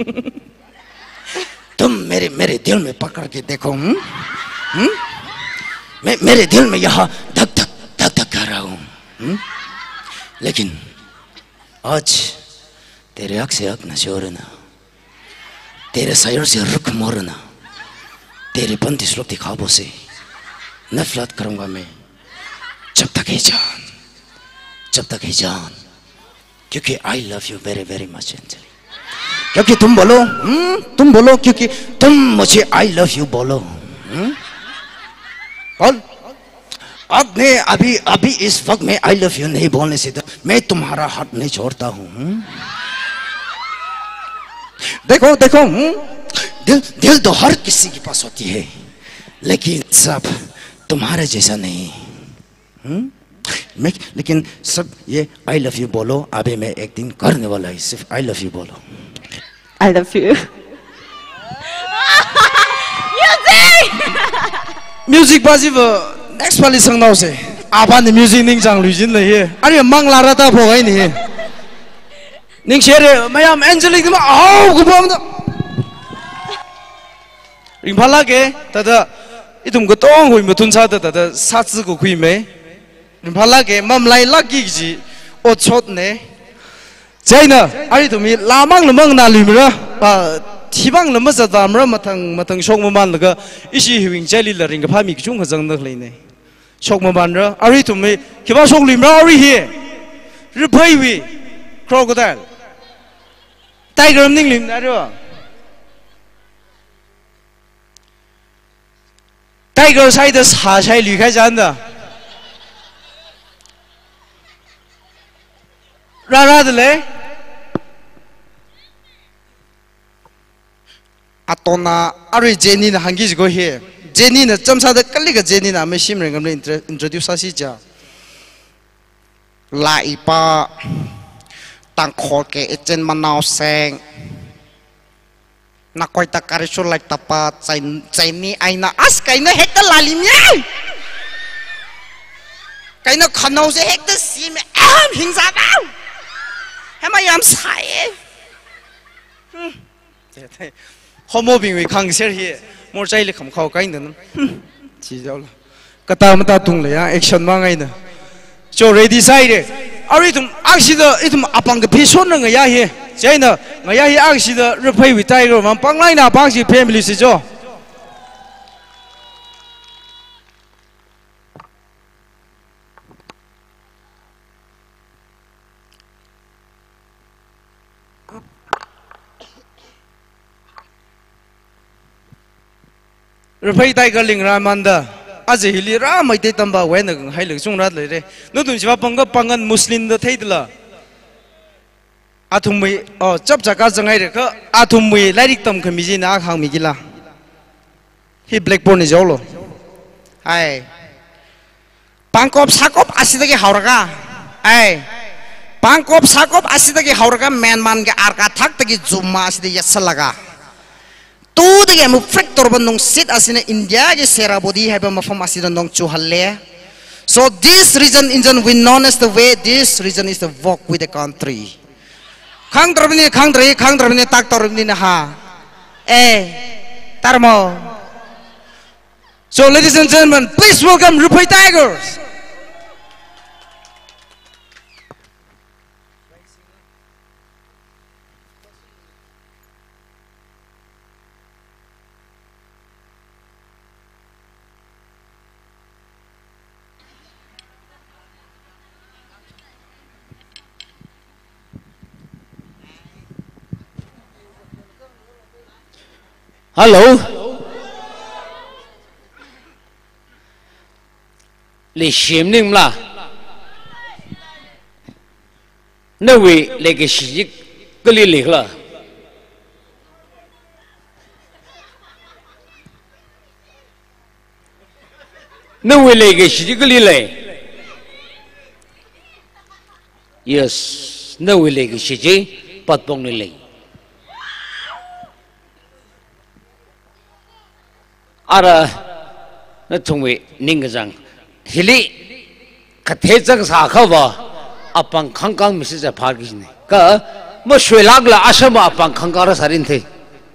तुम मेरे मेरे दिल में पकड़ के देखो हूं हम्म मैं मेरे दिल में यहाँ धक धक धक धक कर रहा हूं हम्म लेकिन आज तेरे आँख से आँख न छोड़ना तेरे शायर से रुख मोड़ना तेरे बंदी सुलगती ख्वाबों से नफरत करूंगा मैं जब तक है जान जब तक है जान क्योंकि I love you very very much Anjali क्योंकि तुम बोलो हम्म तुम बोलो क्योंकि तुम मुझे आई लव यू बोलो हम्म बोल अब ने अभी अभी इस वक्त में आई लव यू नहीं बोलने से तो मैं तुम्हारा हाथ नहीं छोड़ता हूँ देखो देखो दिल दिल तो हर किसी के पास होती है लेकिन सब तुम्हारे जैसा नहीं हम्म मैं लेकिन सब ये आई लव यू बोलो अभी मैं एक दिन करने वाला है सिर्फ आई लव यू बोलो I love you. Music! Music bazi ba next pali sang nau se. Apa ni music ning jang lui jin le he. Ari mang la ra ta pho gai ni he. Ning share mayam Angelic ma au gu bom da. Ring phala ke ta da itum go tong hui mutun sa da da sa zi gu khui me. Ring phala ke mam lai la gi ji o chot ne. China, ari tu mi lamang lamang na limra, pa tibang lamang sa damra matang matang shok maman laga isi hiwing jeli la ringa pami kichung kazang nak lay ne. Shok maman ra, ari tu mi kiba shok limra ari he, ripai wi, crocodile, tiger ning lim na ra. Tiger sai da sa sai li khai jan da. Ra ra de le. Atona ari Jenny na hangi go here. Jenny na chamsa da kali ga Jenny na me sim rengam le introduce asi ja. La ipa Tangkhul ke echen manau seng. Na koi ta karisul like tapa chain chaini aina as kaina hekta lalim ya. Kaina khanau se hekta sim am hingsa ba. Hema yam sai. Homo bing we khang ser hi mor chai le kham khau kai nan chi jaw la kata mata tung le ya action ma ngai na so ready sai de ari tum aksi da itum apang ke phison na ya hi chế nè ngày ấy ăn xí đó rất hay bị tay rồi mà băng lại nào băng xí phê mình xí cho rồi phải tay cái linh ra manda à gì hili ra mấy tay tamba quen được hay lực sung raเลยđấy nó tụi chị bà băng cái băng ăn Muslim đó thấy được là à thùng mì ờ chấp chặt cái gì ngay được à thùng mì lại đi tầm cái mì gì na hàng mì gì là hi blackboard này giàu rồi ai Bangkok sakop asida cái hậu ra ai Bangkok sakop asida cái hậu ra man man cái arka thắc cái zoom asida yasal laga tu dengan mu factor bandung sit asina India ke serabodi hai ba mafam asina nong chuhalle so this region injan we known as the way this region is the walk with the country khang drabni khang drai khang drabni tak torni na ha eh tarmo so ladies and gentlemen please welcome Rupai Tigers. Hello. Lì xiêm ninh là nơi vị lấy cái gì cái lì lì là nơi vị lấy cái gì cái lì lì yes nơi vị lấy cái gì PATBUNG lì lì ara nó thùng vị ninh cái rằng hili cái thế chẳng sao không vào apang khang khang mình sẽ phá cái này cả mà suy lắc là asam apang khang khang ra sarin thế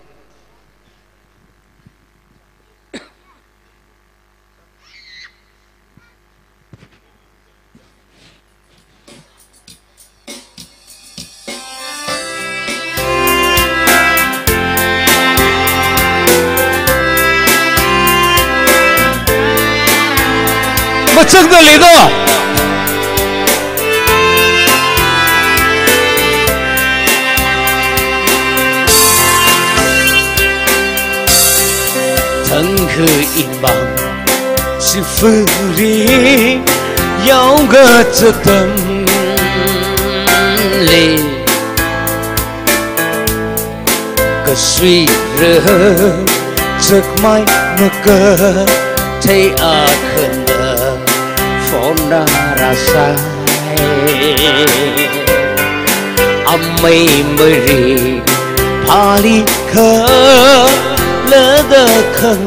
mà chân được lý đó Tangkhul in bằng sự phơi đi yêu gật cho tâm lệ cái suy rơ giấc mai mà cơ thấy à khẩn Fona rasa amai meri pali kha lada khang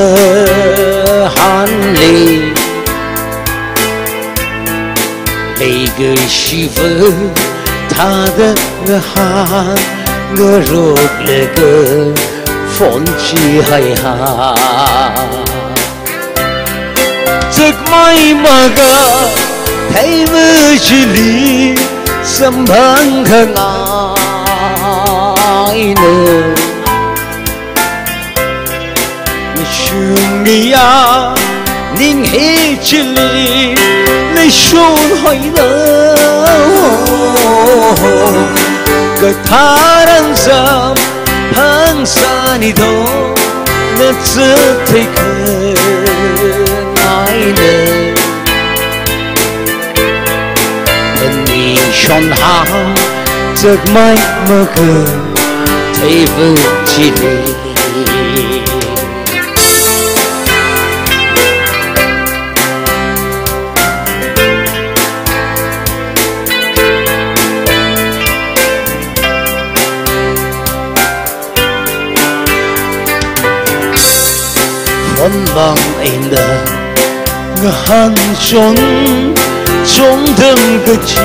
han le le ge shiva tha da han ge rok le ge phon chi hai ha giấc mai mà ga thấy với chỉ lý sầm hang khang ai nè chung ya ninh he chỉ lý lấy shôn hỏi đó cái thà đang dầm hang xa đi đâu nó chưa thấy khơi ai nè thân mình tròn hao giấc mai mơ gần thấy vương chỉ lệ phong bằng anh đã ngàn trốn trốn đừng cái chi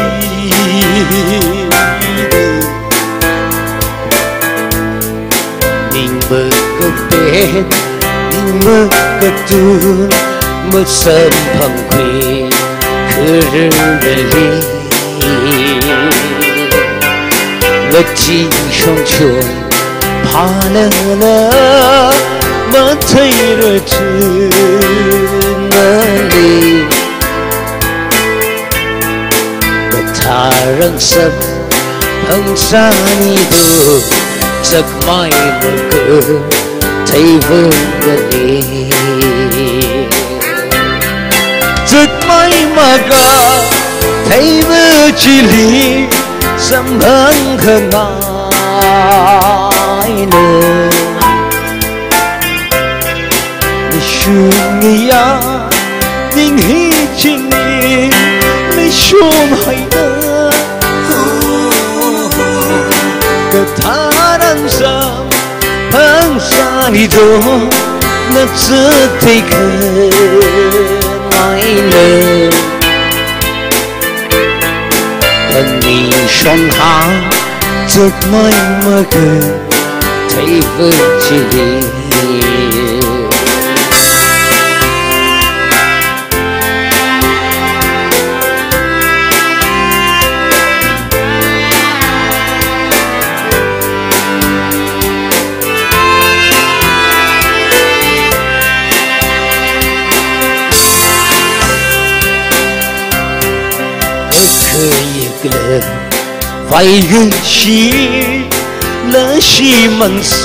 mình mơ có tên mình mơ có tu mơ sớm phẳng khuya khứ rừng đời ly 乐金双全，怕了了，没退了只能离。个他人生，碰上你的这买了个，太温个你，这买嘛个，太温距离。什么可爱呢？你说你呀，你很亲密，你说海的，可他人生碰上你多，那只得可爱呢。等你上下，这么么个太不吉利。怀孕时，了西门线，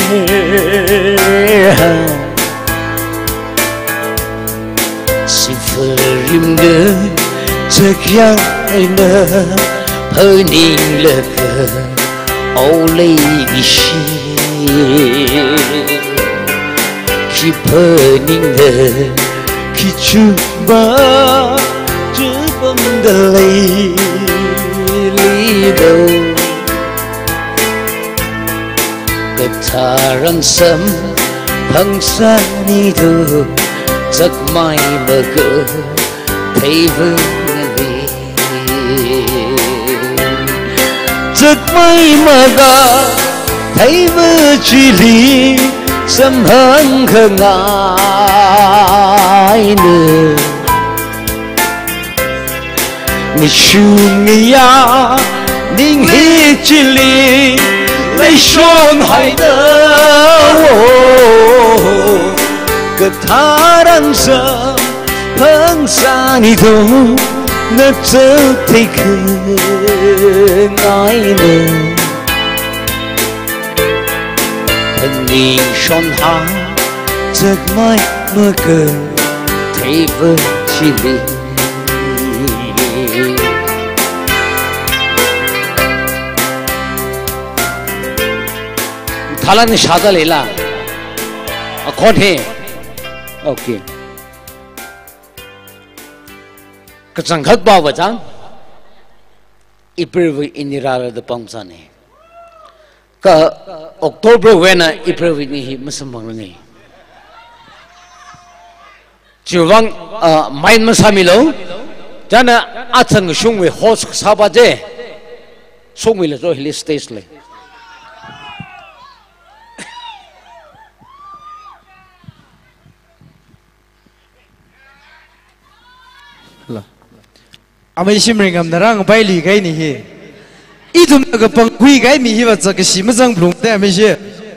是否认得这样的和你了个欧雷的心，去和你的去出吧，这般的泪。里头，个他人生碰上你的，这买么个太不离，这买么个太不距离，什么可爱呢？你说你呀，你很尽力，你伤害的我，可他人生碰上你的，那这太可爱了。和你伤害，这么么个太不吉利。थालाने शादा लेला कौन है ओके कचंगत बाबा जान इप्रिल इंदिरा द पंसाने का अक्टूबर वेना इप्रिल नहीं मसंबंगने जुवांग माइन मसामिलो जाना आचंग शुंगवे होस साबाजे शुंगवे जो हिल स्टेज ले Amai simringam narang baili gai ni hi. Idum naga panghui gai mi hi wa zaka simazang blum te amai she.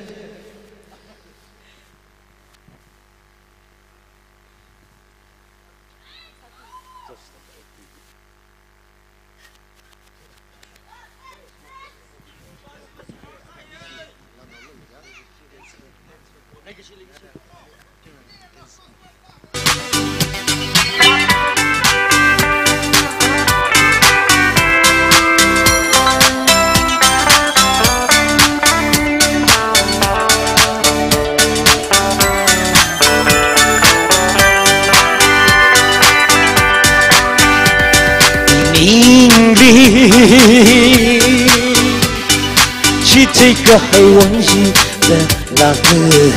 Chỉ thấy cả hai quán gì là là người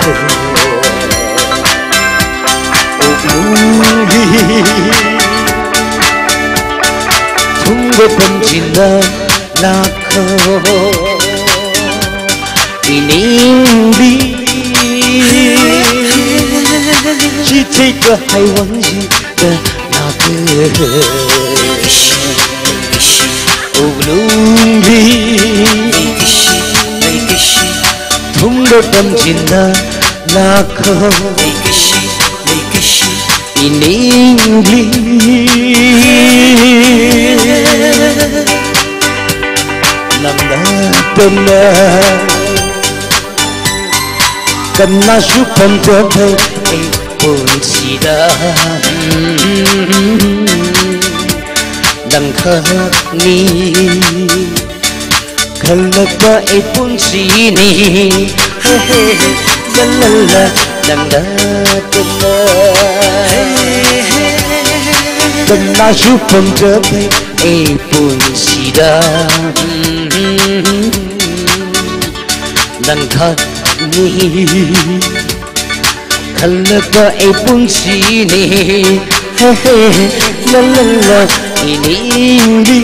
không có phần chỉ là là khờ vì nín đi chỉ thấy cả hai quán gì là là người lung li thum do tam chin na la kho ining li nam na tam na cầm na su pom cho thấy buồn si da đằng khờ ni khờ ba e buồn si ni la la la đằng da tên la cầm na su pom cho thấy e buồn si da đằng khờ ni khalaga e punsi ni la la la ini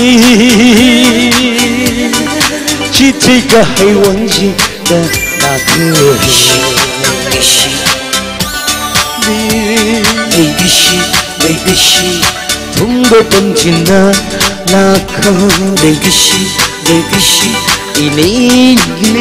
chi chi ka hai wan ji da na ku shi baby shi baby shi thum do tam chin na la kho baby shi baby shi ini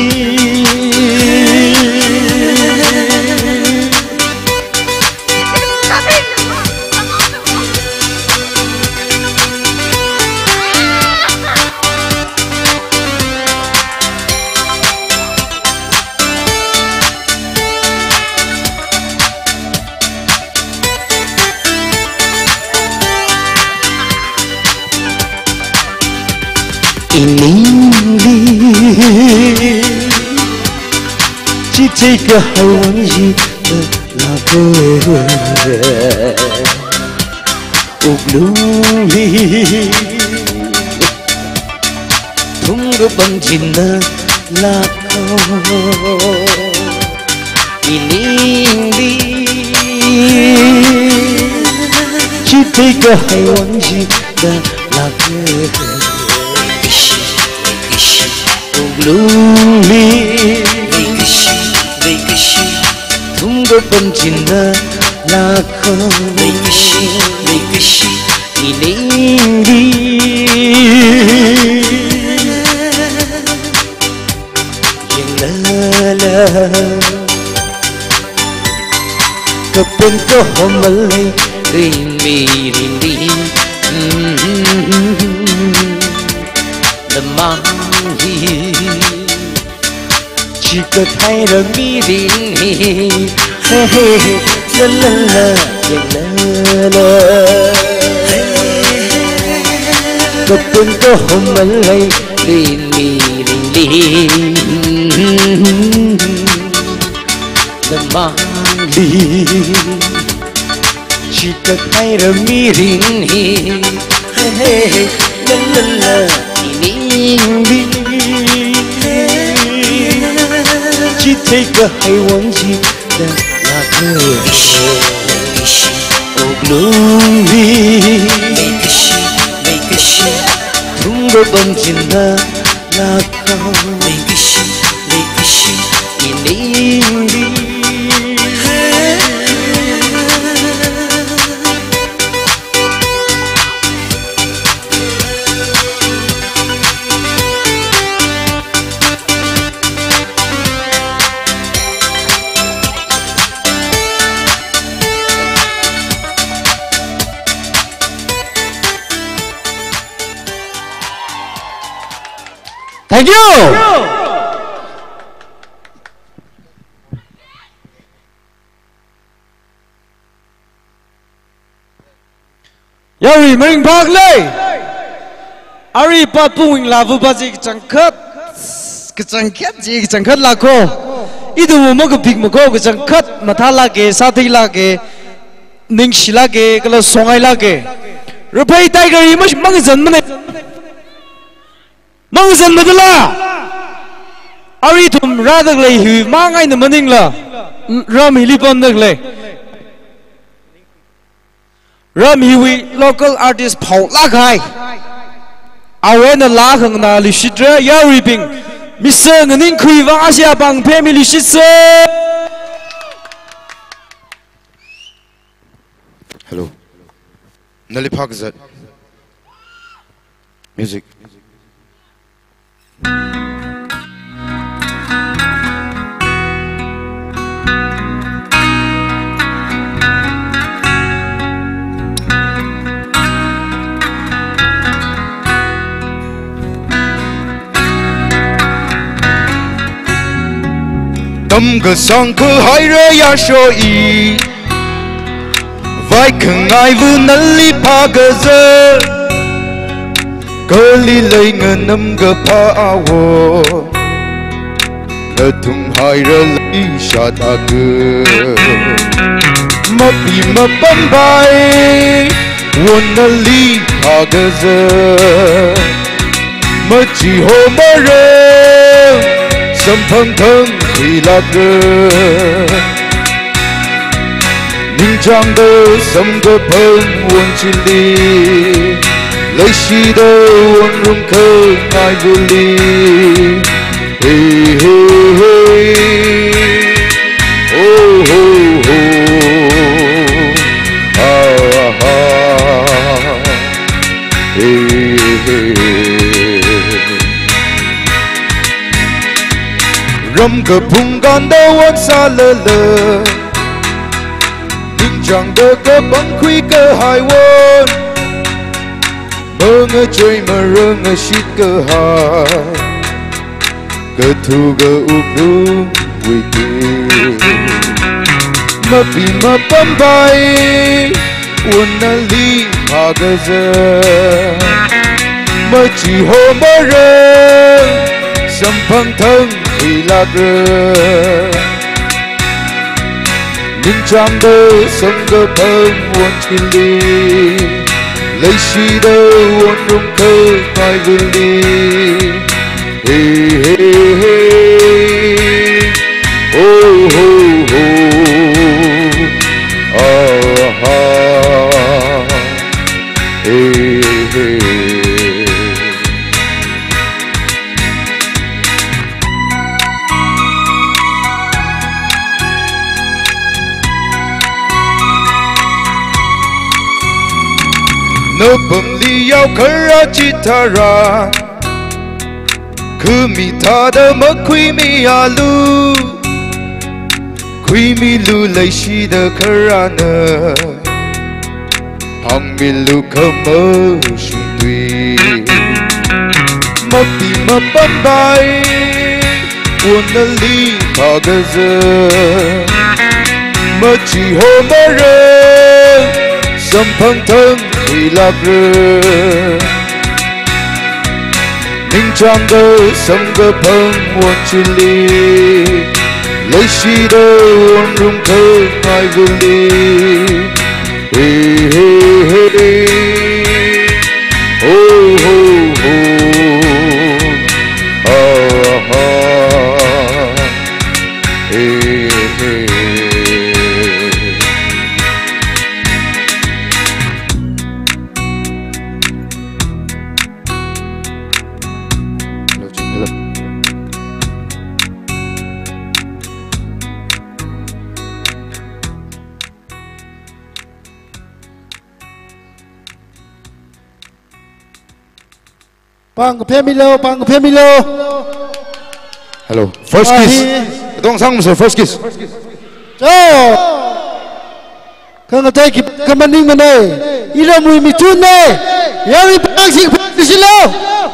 ining li chi chi ka hai wan ji la ko uk lung li thum do bang chin na la ko ining li chi chi ka hai wan ji la ko lung li vacation vacation thum do tam chin na la kho vacation vacation ining li yang la la kapen ko homalai rin mi rin di the man chỉ có thấy được mi rin la la la la la có tên có hôm mình lấy rin mi rin rin la mang đi chỉ có thấy được mi rin la la la ining đi chỉ thấy cả hai wan ji da la ko uk lung li vacation vacation thum do bang chin na la ko vacation vacation ining li Thank you. Yari Marine Park lay. Ari PATBUNG lavu bazi kecangkat, kecangkat ji kecangkat lako. Itu mau ke big mau ke kecangkat mata lagi, sati lagi, ningsi lagi, kalau songai lagi. Rupai tiger ini masih mangzan mana? Mangzan mana lah? Ari tu rada lay hu mangai na maning lah. Ram hilipan nak lay. Ram hiwi local artist Paul lakai. Awen na lakang na lishidra yari ping. Mister nganing kui wang Asia bang pemi lishidse. Hello. Nali Park Music. Ngâm cơ sang cơ hai rơ ya sho y vai khừng ai vu năn li pa cơ dơ cơ li lấy ngơ nâm cơ pa awo ngơ thùng hai rơ lấy sa ta cơ mà bị mà bấm bay buồn năn li pa cơ dơ mà chỉ hồ mơ rơ sâm phăng thân khi lạc rơ ninh trang đơ sâm cơ phăng uốn chi ly lấy chi đơ uốn rung khơ ngài vô ly hey hey hey oh oh oh ah ah hey hey râm cơ phung gan đâu ác xa lơ lơ ninh chẳng đơ cơ băng khuy cơ hai wôn mơ ngơ chơi mơ rơ ngơ shít cơ hai cơ thu cơ úp đu quy tì mơ bì mơ bấm bay uốn nà ly hà cơ dơ mơ chỉ hồ mơ rơ sâm phăng thân vì lạc rơ ninh trang đơ sông cơ phăng uốn chi ly lấy chi đơ uốn rung khơ ngài vươn đi hey hey hey oh oh oh ah ah hey hey nơ bầm li yao khara chitara khu mi tha đơ mơ khuy mi alu khuy mi lu lấy chi đơ khara nơ hong mi lu khơ mơ sung tùy mơ bì mơ bấm bay buồn nơ li thà cơ dơ mơ chỉ hồ mơ rơ sâm phăng thân vì lạc rơ ninh trang đơ sâm cơ phăng uốn chi ly lấy chi đơ uốn rung khơ ngài vươn đi hey hey hey oh oh oh ah ah hey hey Bang phê mi lô, bang phê mi lô. Hello, first kiss. Don't sang một first kiss. Cho. Khang cái tay kịp cầm anh mình đây. Ilo mùi MITUN đây. Yari bang sing phê xin lô.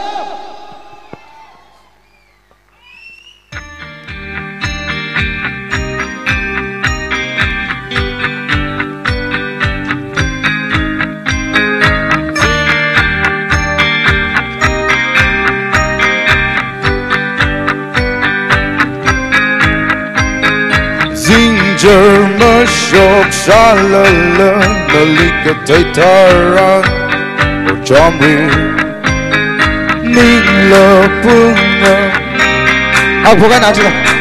giờ mơ sọc xa lơ lơ nơ ly cơ tay ta ra ô cho mi ninh lơ phương ngơ học phụ cái nào chứ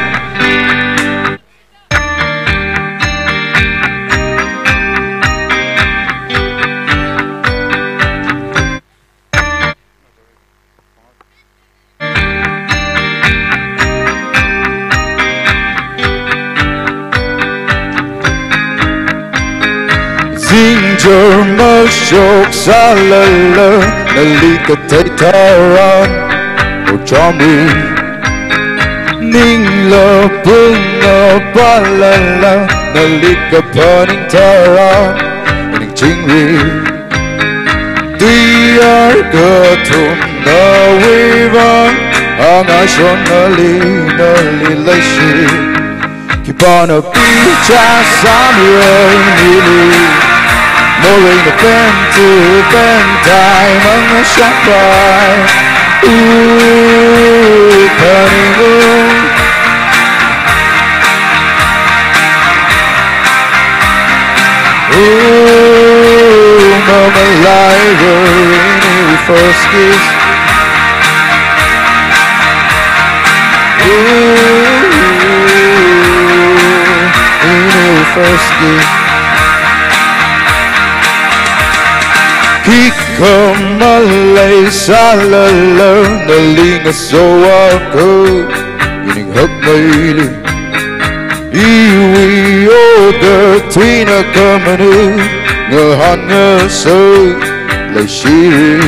giờ mơ sọc xa lơ lơ nơ ly cơ tay ta ra ô cho mi ninh lơ phương ngơ ba lơ lơ nơ ly cơ pa ninh ta ra ninh chính ri tuy ar cơ thun nơ vi vang ang ai son nơ ly nơ ly lấy chi Keep on a beach outside me rain, more rain to bend to bend time on the shot by. Ooh, honeymoon. Ooh, mama liar in your first kiss. Ooh, in your first kiss. Kikomale salala nalinga soako ining hagmaili iwi oda tina kamanu ngahanga sa laishiri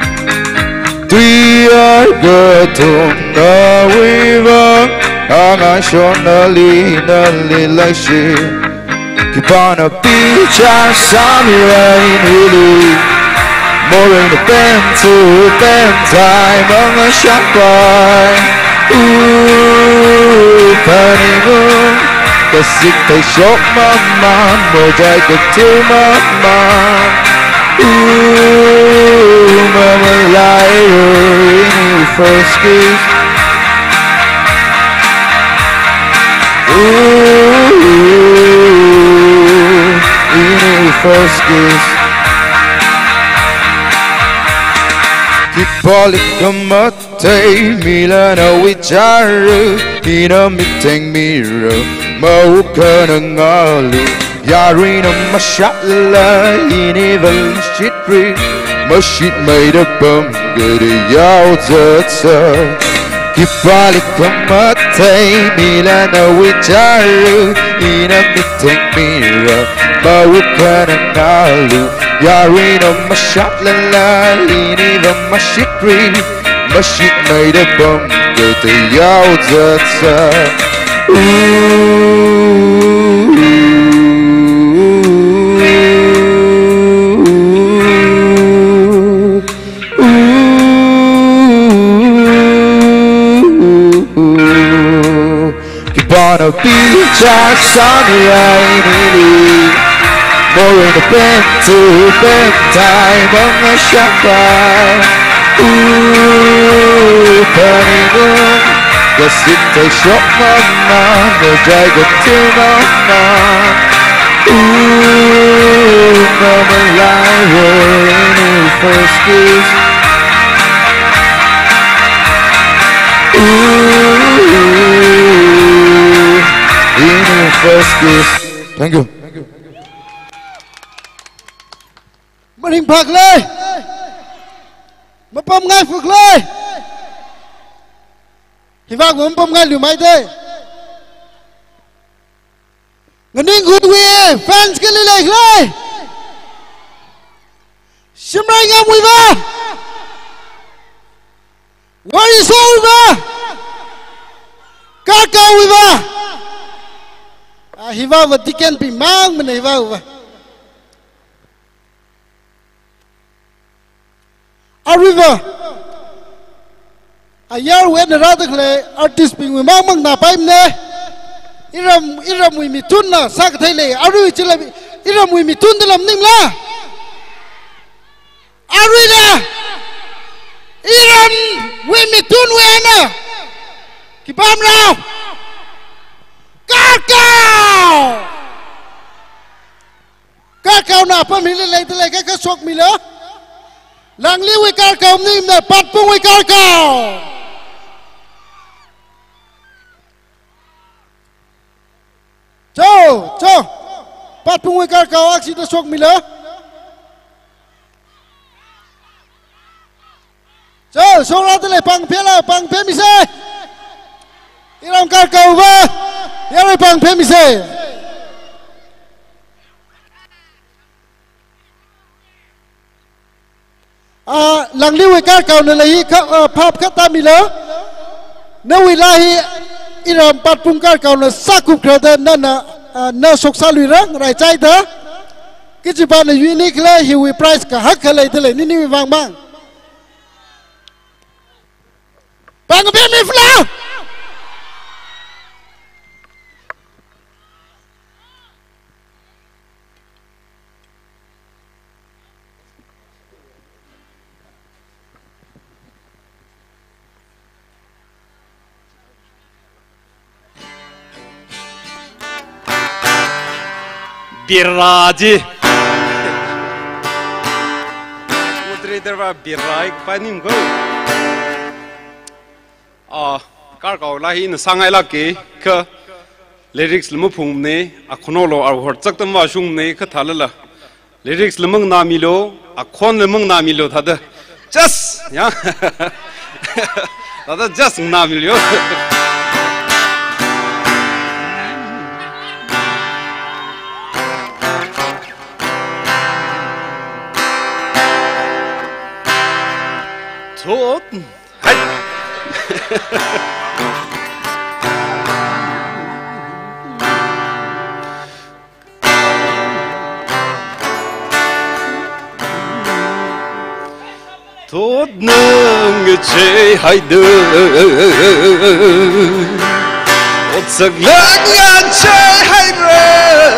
tuya gatong nawiva angasyon nali laishi kipana picha samurai nili more in the bend to bend time on the shot by. Ooh, honeymoon. The sick they shot my man, more drag it to my man. Ooh, mama liar in your first kiss. Ooh, in your first kiss. Polikamate Milana Wicharu Ina Mitang Mira Maukana Ngalu Yarina Mashala Inival Shitri Mashit made a bum good Yautza Kipalikamate Milana Wicharu Ina Mitang Mira Maukana Ngalu Yarina mashatla iniva mashitri mashit made a bum go to yautza. Ooh, ooh, keep on a beach outside more in the bend to bend time on the shot by. Ooh, honeymoon. The city shot my man, the dragon to my man. Ooh, mama liar in your first kiss. Ooh, in your first kiss. Thank you. Mình phật lên mà bom ngay phật lên thì vang của bom ngay liều máy thế người ninh good way fans cái lên lên lên xem ra nghe mùi va what is all va cá câu mùi va à hi va vật ticket bị mang mình hi va va Arriva, a year when the radical artist being with Mamma Napaim, Iram Iram with Mituna, Sakatele, Arri Chilabi, Iram with Mitundalam Nimla, Arida, Iram with Mitunwena, Kipam now, Kakao, Kakao Napam, he later like a shock miller. Lang liu với car cầu nim nè PATBUNG với car cầu cho cho PATBUNG với car cầu ác sĩ ta sốc mình lỡ cho sốc ra tới lại bằng phía là bằng phía mình xe đi làm car cầu va đi lại bằng phía mình xe à làng liu với car cầu này là hi phap khát ta mi lỡ nếu vì là hi iram PATBUNG car cầu là sa cục khởi tên nên là nó sốc sa lùi răng lại chạy đó cái gì bạn là unique là hi với price cả hắc cái này thế này nín nín vàng vàng bạn có biết mi flow Biraji. Moderator ba birai panim go. Ah, kar kau lahi na sangai laki ke lyrics lemu phum ne akhono lo ar hor chak tam wa shung ne kha thalala. Lyrics lemang na milo akhon lemang na milo thada. Just ya. Thada just na milo. Tot. Hai. Tot nâng chế hai đứa một giấc lãng ngàn chế hai đứa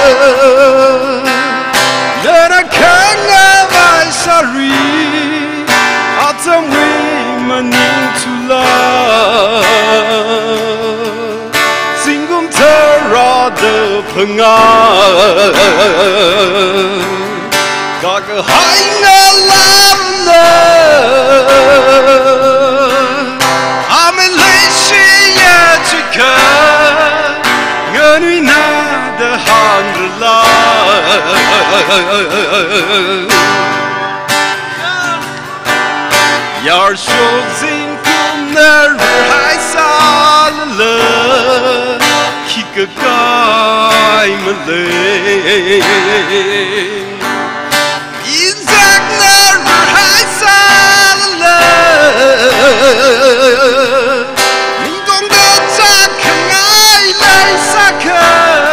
nơi đã kháng ngã vai xa ri ở trong nguy mà nhìn tu la xin cũng thơ ra đỡ phăng ngã các hai ngã làm Amen leshi ya chika ngani na de handla Yar shozin kumner hai salala kikakai male Izak ner hai salala Min gong de cha khangai lai sakha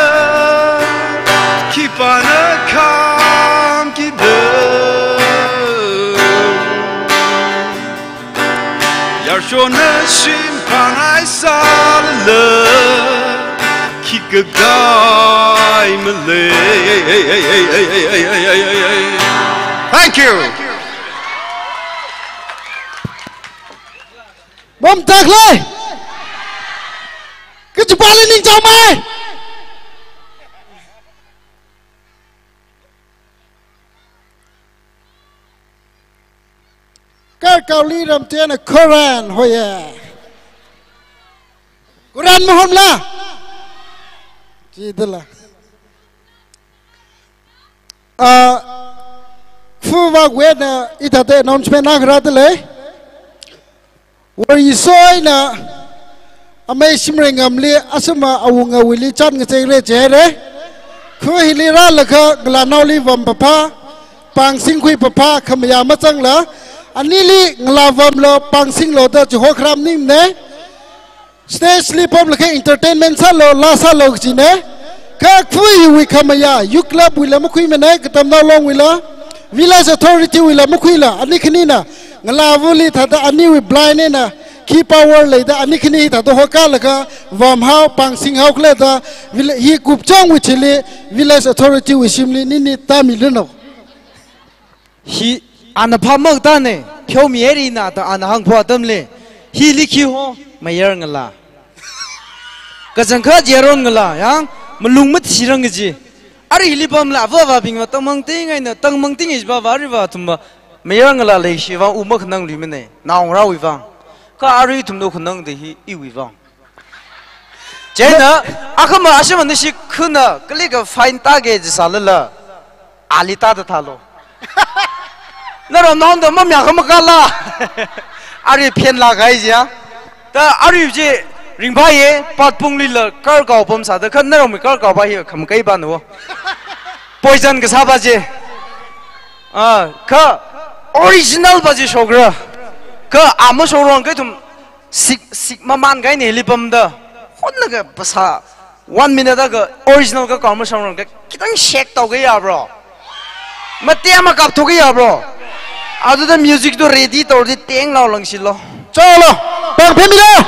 Kipana kam ki de Yar shona shim panai salala Kikagai male Thank you. Bom Tangkhul. Kejebali ning jamai. Kar kau li ram tian Quran hoya. Quran mohon lah. Jidlah. Ah Fuwa wena itate announcement na gradle wari soi na amai simrengam le asama awunga wili chan ngere jere khu hilira lakha glanoli vam papa pang singkhui papa khamya machang la anili nglavam lo pang sing lo da jo khram nim ne stage sleep up lakha entertainment sa lo la sa lo jine ka khui wi khamya you club wi la mkhui mena katam na long wi la Village authority wila mukhila ani khini na ngala vuli thada ani wi blind na key power leida ani khini thada hoka laka vam hau pang sing hau kle da hi gup chong wi chile village authority wi simli ni ni ta milino hi ana phamak ta ne phyo mi eri na ta ana hang phwa tam le hi likhi ho mayer ngala ka jangkha jeron ngala yang melung mat sirang ji Ari hilipam la va va bing tang mang ting ai na tang mang ting is ba va ri va tumba meyang la le shi wa u ma khnang li mene naung ra wi wang ka ari tum do khnang de hi i wi wang jena akhama ashama ni shi khna kli ga fine ta ge ji sal la ali ta da thalo na ro nong da ma mya khama ka la ari phen la gai ja ta ari ji ring ba ye PATBUNG li la kar gao pom sa da khan na ro mi kar gao ba hi kham kai ba no poison ka sa ba je ah ka original ba je shogra ka ama shorong kai tum sik sik ma man gai ne li pam da hon na ga basa one minute da ga original ka ka ma shorong ka kitang shake tau ga ya bro ma te ma kap thu ga ya bro adu da music do ready tor di teng law lang sil lo chalo pang phemi lo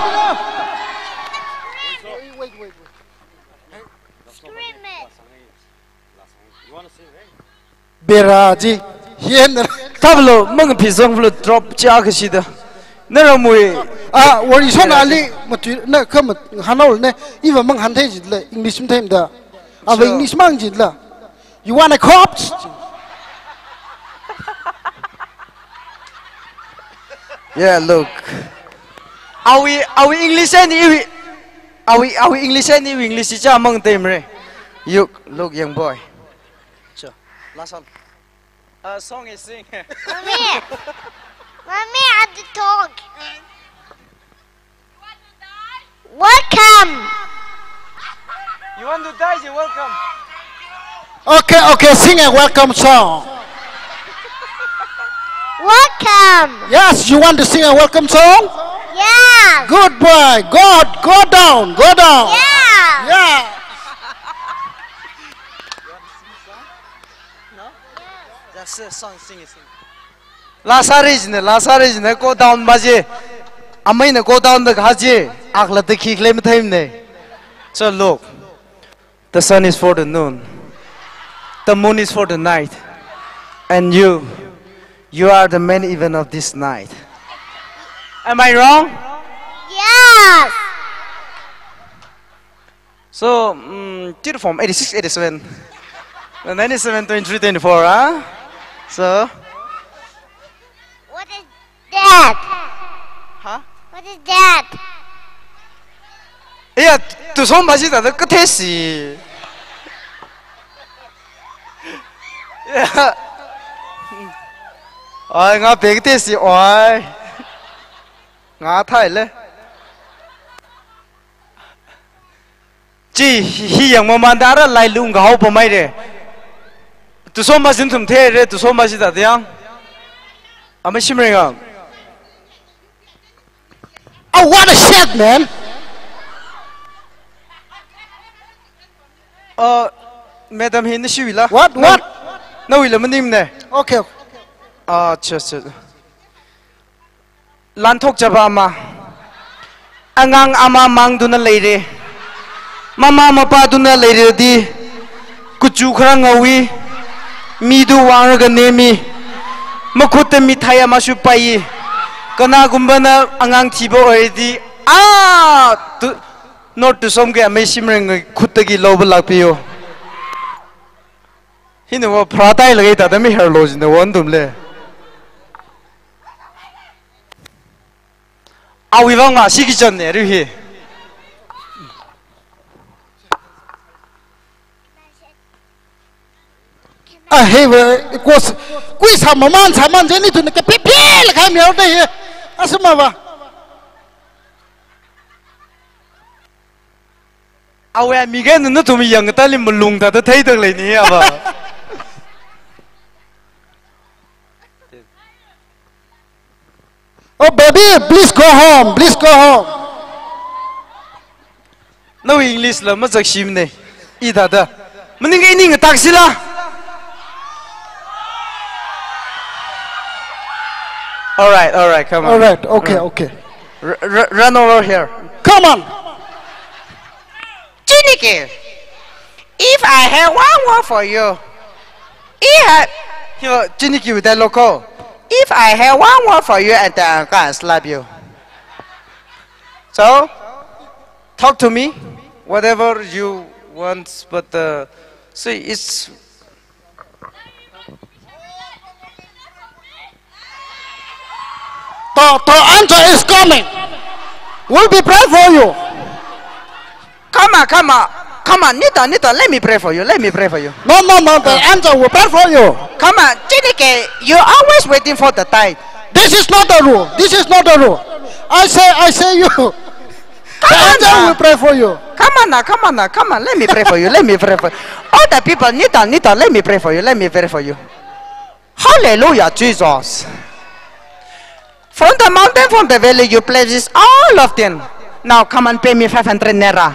Beraji hiền tablo mang pisong flu drop cha ka sida na ra mui à wari son ali matu na kham hanol ne iwa mang han thai jit le english them da ava english mang jit la You want a corpse? Yeah, look. Are we are we English and you? Are we are we English and you English is among them, right? You look, young boy. Sure. Last one. Uh, song is sing. Mommy, mommy, at the talk. Welcome. You want to die? You're welcome. Okay, okay, sing a welcome song. Welcome. Yes, you want to sing a welcome song? Yeah. Good boy. Go, go down, go down. Yeah. Yeah. That's a song, sing it, sing. Last origin, last origin, go down, baje. I mean, go down the haji. Akla the key claim time ne. So look, the sun is for the noon, the moon is for the night, and you, you are the main event of this night. Am I wrong? Yes. So, um, from eighty-six, eighty-seven, ninety-seven, twenty-three, twenty-four, huh? So, What is that? huh? What is that? Yeah, to some basi da the katesi. Yeah. Oi, nga big tesi, oi. Nga thai le. Ji, hi yang mamandara lai lung ga ho pa mai de. To some basi tum the re, to some basi da yang. Am I shimring? Oh, what a shit, man. Uh, Madam, he is she What, what? No, we'll name there. Okay. Ah, just Lantok Jabama Angang Ama Mang Duna lady Mama Mapa Duna lady di Kuchu Krangawi Midu Wanga Nemi Makuta Mitaya Mashupai Kana Gumbana Angang Tibo already. Ah, to, not to some guy may shimmering Kutagi Lobalapio. He know Prata later, the me her lows in the one dumle. Are we wrong? She is on there here. Ah, hey, it was quiz a moment, a man, they need to make a pip, like I'm out there. As a mother. Our Miguel not to me young, tell him Malung that the tater lady here. Oh, baby, please go home. Please go home. No English, la much shimney. Either the Maning a taxi la. All right, all right, come on. All right, okay, okay. R r run over here. Come on. Jinike, if I have one word for you, if I, you Jinike with that local. If I have one word for you, and then I'm gonna slap you. So, talk to me, whatever you want, but uh, see, it's. The, the answer is coming. We'll be praying for you. Come on, come on, come on, Nita, Nita, let me pray for you, let me pray for you. No, no, no, the answer will pray for you. Come on, Jinike, you're always waiting for the tide. This is not the rule. This is not the rule. I say, I say you. The answer will pray for you. Come on now, come on now, come on, let me pray for you, let me pray for you. All the people, Nita, Nita, let me pray for you, let me pray for you. Hallelujah, Jesus. From the mountain, from the valley, you pledges all of them. Now come and pay me five hundred naira.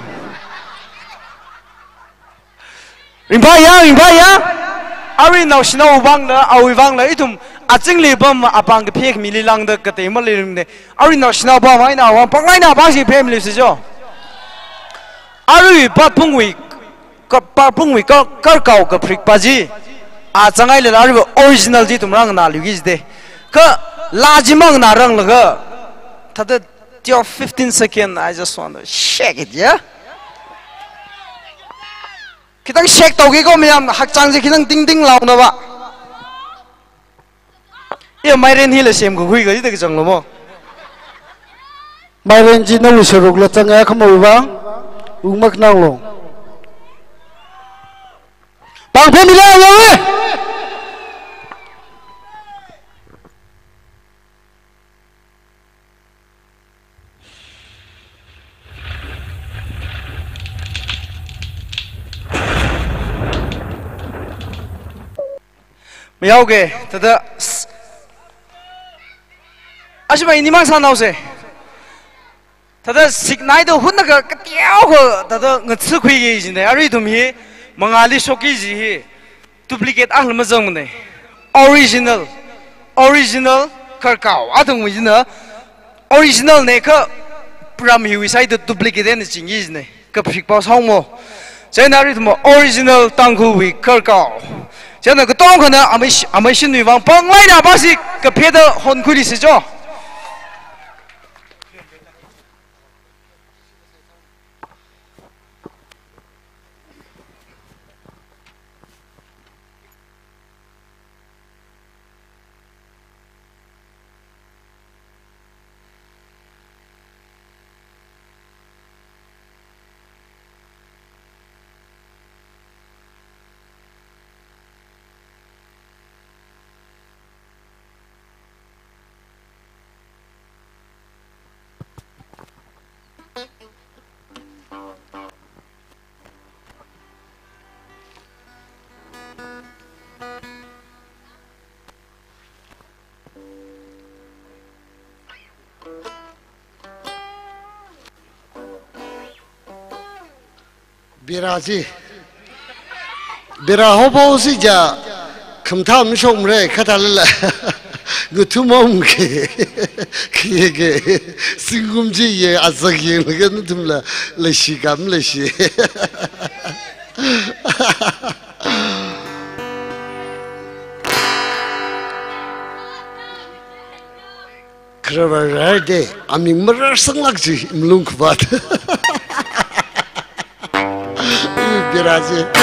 Rimbaya, rimbaya. Are we now snow bangla, are we bangla? Itum, a jingly bum upon the pig milli lang the Katamalin. Are we now snow bomb? I know one pong I know about your family. Are we Papung week? Papung week, Karkau, Capri Paji. A Zangai original Jitum Rangna, Luis de. Lajimang na rang laga. Tada your fifteen second, I just want to shake it, yeah? kitang shake tau ko mayam hakchang je kitang ding ding law na ba ye mairen hi le sem ko hui ga ji de chang lo mo mairen ji na usuruk la changa khamo ba ungmak nang lo bang phe mi la yo we Mày kì, thật đó. À chứ mày đi mang sang nào rồi? Thật đó, xịt nãy đó hút nó cái cái tiêu cái, thật đó, ngất sức huy cái gì này, ở đây tụi mình, mang ali số cái gì, duplicate ăn làm gì này, original, original, cái cao, à tụi mình nữa, original này cái, pram hiu sai đó duplicate này chính gì này, cái phịch bao xong mà, cho nên ở đây tụi mình original Tangkhul với cái cao.现在个东可能俺们俺们新女方帮来的把是个别的很苦的事做。 Biraji, biraho bao si ja, kham tham shom re khata la, gutumom ke, ke ke, singum ji ye azak ye lagan tum la, leshi kam leshi. Kravar de, ami marar sang lagji mlung kbat. Biraji.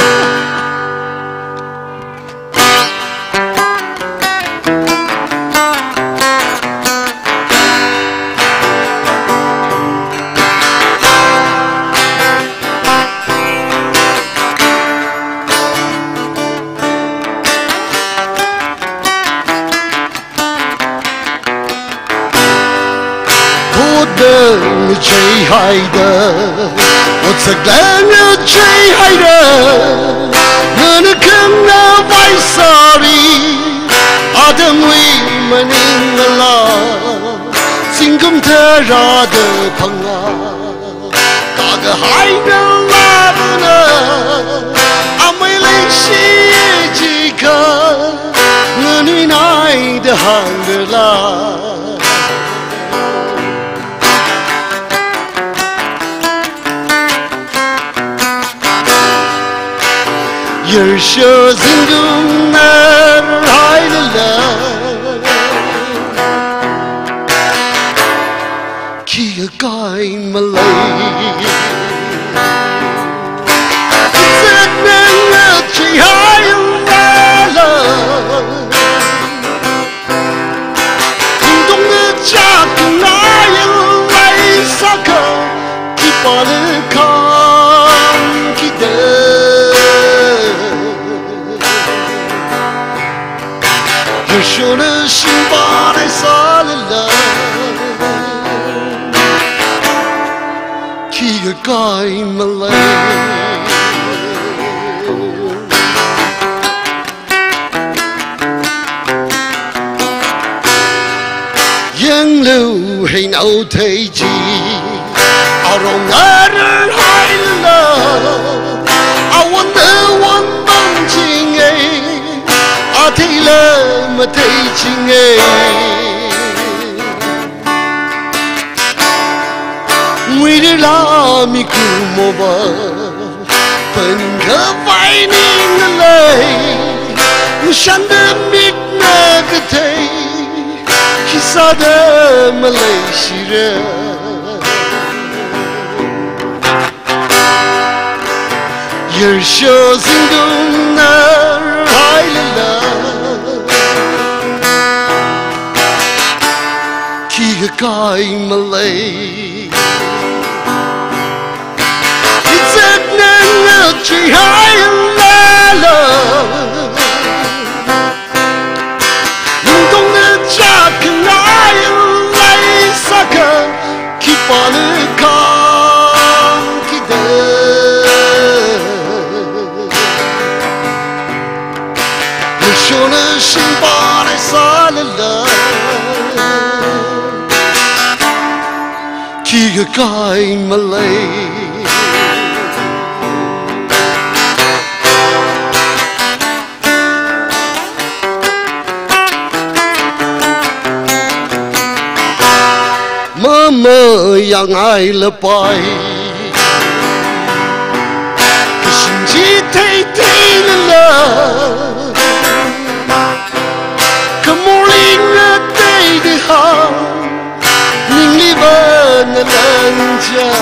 Hudden chey hayda. What's a glen chay hider? None come now by sorry. Adam we maning the law. Singum terra de panga. Kaga hider lavana. Amele she jika. Nani nai de hunger la. You're sure zingum ner haydala Ki gai malay Zednen chi haydala Dong chak nayan lay saka Ki palikan ki de should have seen body solid love. Keep a guy in Malay. Young Lou, hey, no, Taiji. I don't know, high love. I wonder one bunching, eh? Atila mataching we la mi kumova panga finding the lay shanda midna kate kisada malaysia 열셔 생각 날 하일라 기가 가이 말레이 이제 난 어찌 하일라 눈동네 작은 아이를 이사가 기뻐는 감기대 열쇼는 신발에 살을라 기가 가이 말레이 mơ yang ai là bài xin chỉ thấy thấy là cầm mũ linh ở đây đi học nhưng đi bên lần cha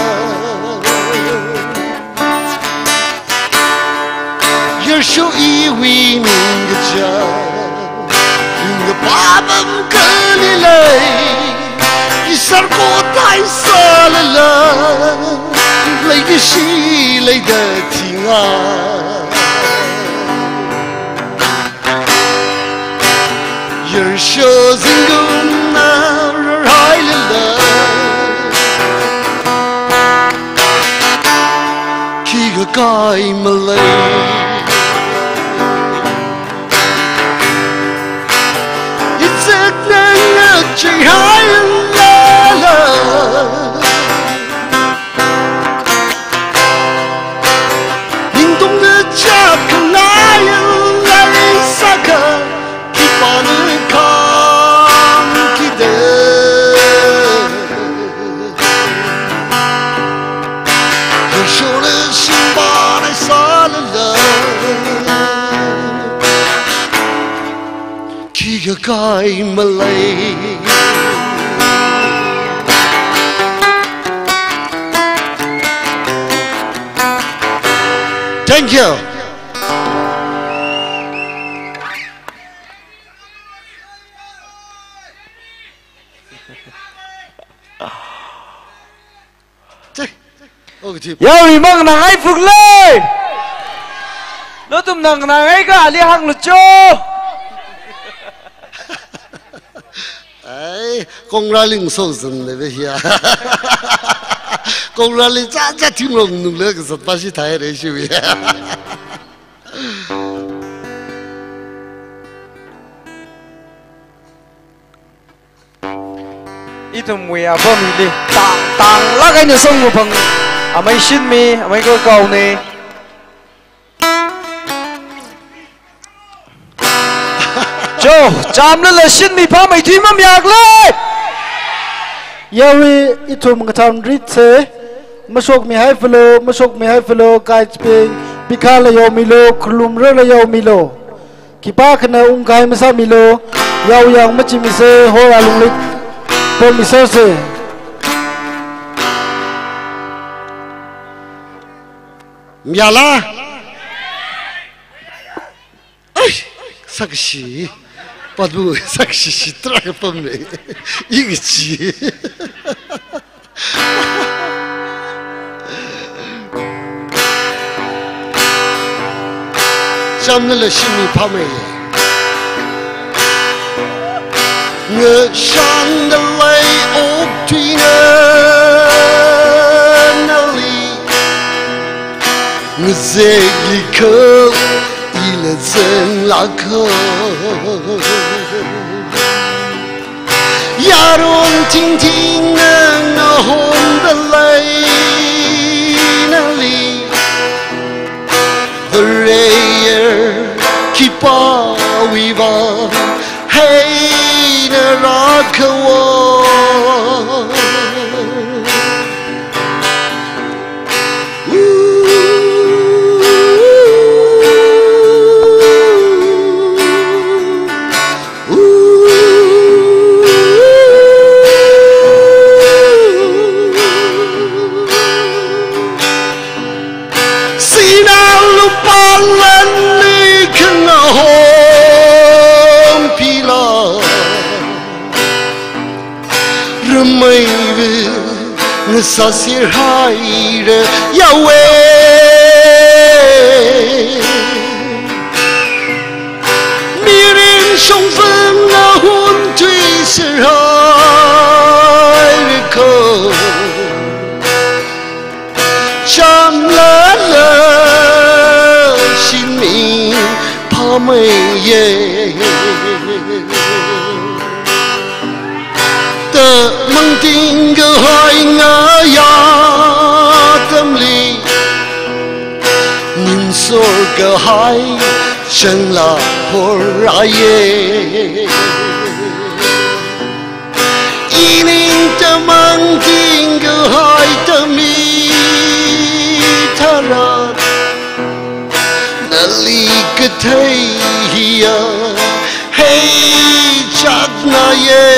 giờ số ý vì mình cái cha nhưng cái ba bằng cơ đi lấy sarko tai salala lấy cái gì lấy được thì ngà giờ sơ dinh gum na hai lala khi cái cài mà lấy it's a thing chỉ hai nhìn tung nước cha không ai lấy xa cơ khi bỏ nước con khi đợi giờ số nước xin bỏ lại xa lỡ khi cái cài mà lấy Thank you. Yo mi mang nang ai phuk le. Lo tum nang nang ai ka li hang lo cho. Ai, công ra linh sâu dần này bây giờ. công ra linh cha cha tiếng lòng nung lơ cái sốt bát sĩ thái đấy chứ vậy. Itu mui apa mi đi tang tang lá cái nhà sông của phăng à mấy xin mi à mấy cái cầu này cho chạm lên là xin mi phá mấy thím âm nhạc lên Yawi itu mengatakan ritse masuk mi hai flo masuk mi hai flo kai ping pikala yo milo klum rela yo milo kipa kena ungkai masa milo yaw yang machi mise hora lunglik po mise se miala ai sakshi PATBUNG sakshi shitra ka pamme igichi jamna le shimi phame nge shang de lay ok twina nali nge zegli ko ile zen la ko yaron ting ting na hon de lay nali the rayer keep on weaving hey na rock sa sir hai re yawe mirin song phân na hun tui sir hai re ko cham la la xin mi pa mei ye mang tiếng cơ hai ngã ya tâm lý nhìn soi cơ hai chân là hồn ai ini ta mang tiếng cơ hai tâm lý thara nali cơ thấy hiya hey chắc na ye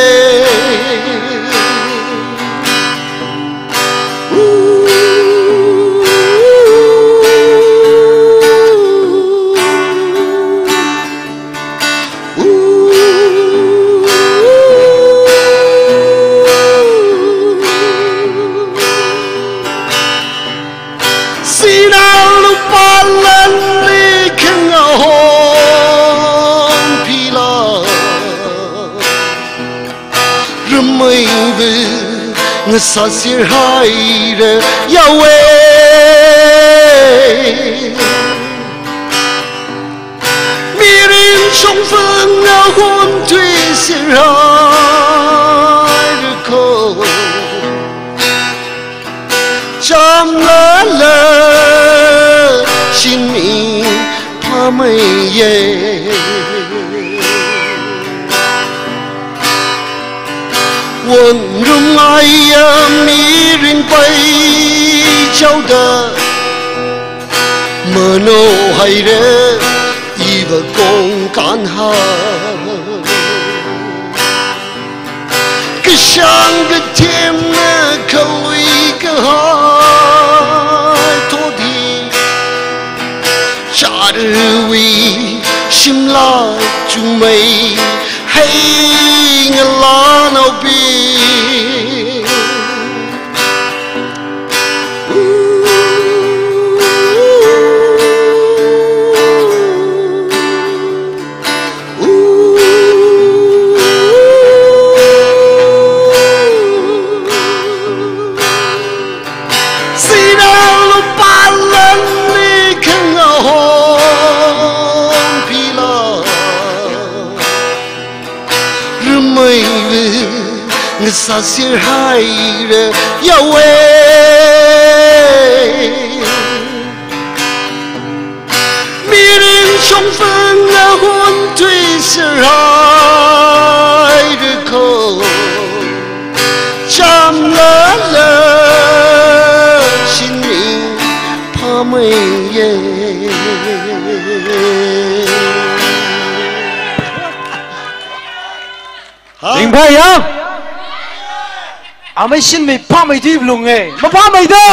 ngơ sa sir hai re yawe mirin song phân na hun tui sir hai re ko cham la la xin mi pa mei ye quân rung ai mi rin bay châu da mơ nô hay re y và con can ha cái sang cái thêm khâu y cái hai thô đi cha ơi sim la chung mây hay ngờ la nào bi sa sir hai re yawe mirin song phân na hun tui sir hai re ko cham la la xin mi pa mei ye 明白呀？俺们心里怕没地方哎，没怕没的。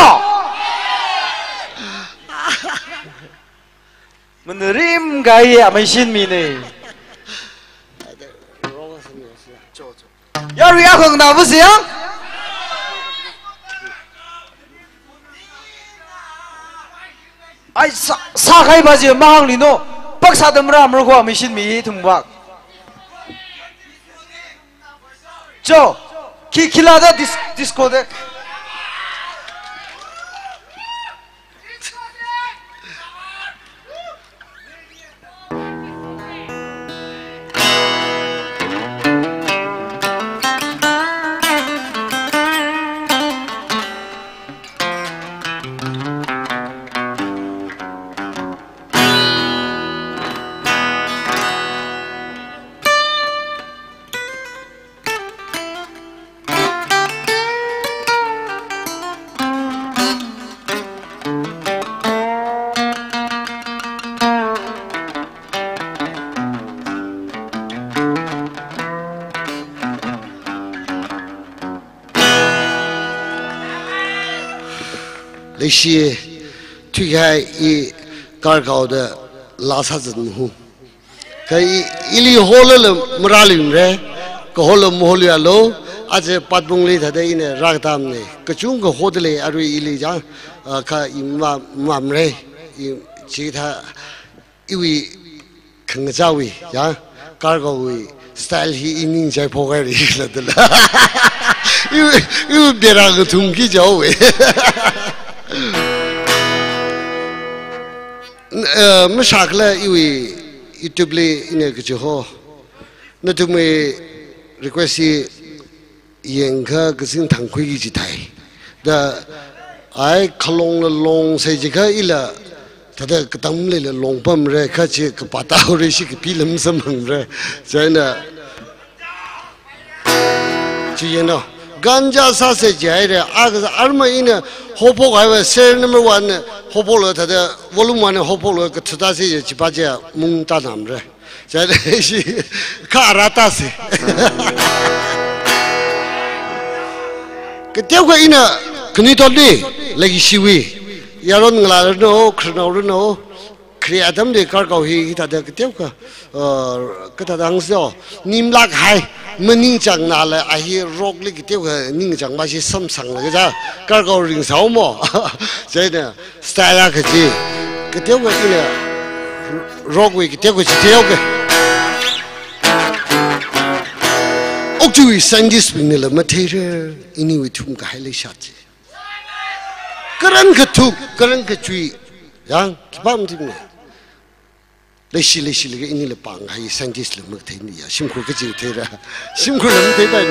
我们人该也俺们心里呢。要是要很那不行。哎，撒撒开把这马行里喏，白撒的么啦么个俺们心里同白。走。Ki kilada dis disco de. 那些推开一高高的拉萨子木，可以一里火了了，没拉零嘞，个火了没火了喽， आज पातबुंग ले था इने रागताम ने कचुंग को होद ले अरु इले जा खा इमा मामरे चीथा इवी खंगजावी या कार्गोवी स्टाइल ही इनिंग जाय पोगाई रिलदला इवी इवी बेराग थुंगी जावे मशाकला इवी यूट्यूब ले इने कचु हो न तुम्हें request Yenga Gazin Tangkhul Jitai. The I Kalong long say Jika illa Tada Katamli long pum re kachi Kapata Rishi Pilam Samang re China Chino Ganja Sase Jaira Agas Arma in a Hopo I was say number one Hopola Tada volume one Hopola Katasi Chipaja Muntanam re Karatasi Ketiau ke ina kini tadi lagi siwi, yaron ngelar no, krenor no, kreatam de kar kau hi kita ada ketiau ke, kita ada angsa, nimlak hai, mening jang nala ahi rock lagi ketiau ke ning jang masih samsang lagi jah, kar kau ring sao mo, jadi style kerja, ketiau ke ina rock we ketiau ke ketiau ke. Octui Sandis Pinilla material ini witum kahili shati. Karan katu, karan katui, yang kibam timnya. Leshi leshi lagi ini lepang hai Sandis lemak tini ya. Simku kecil tera, simku lemak tera.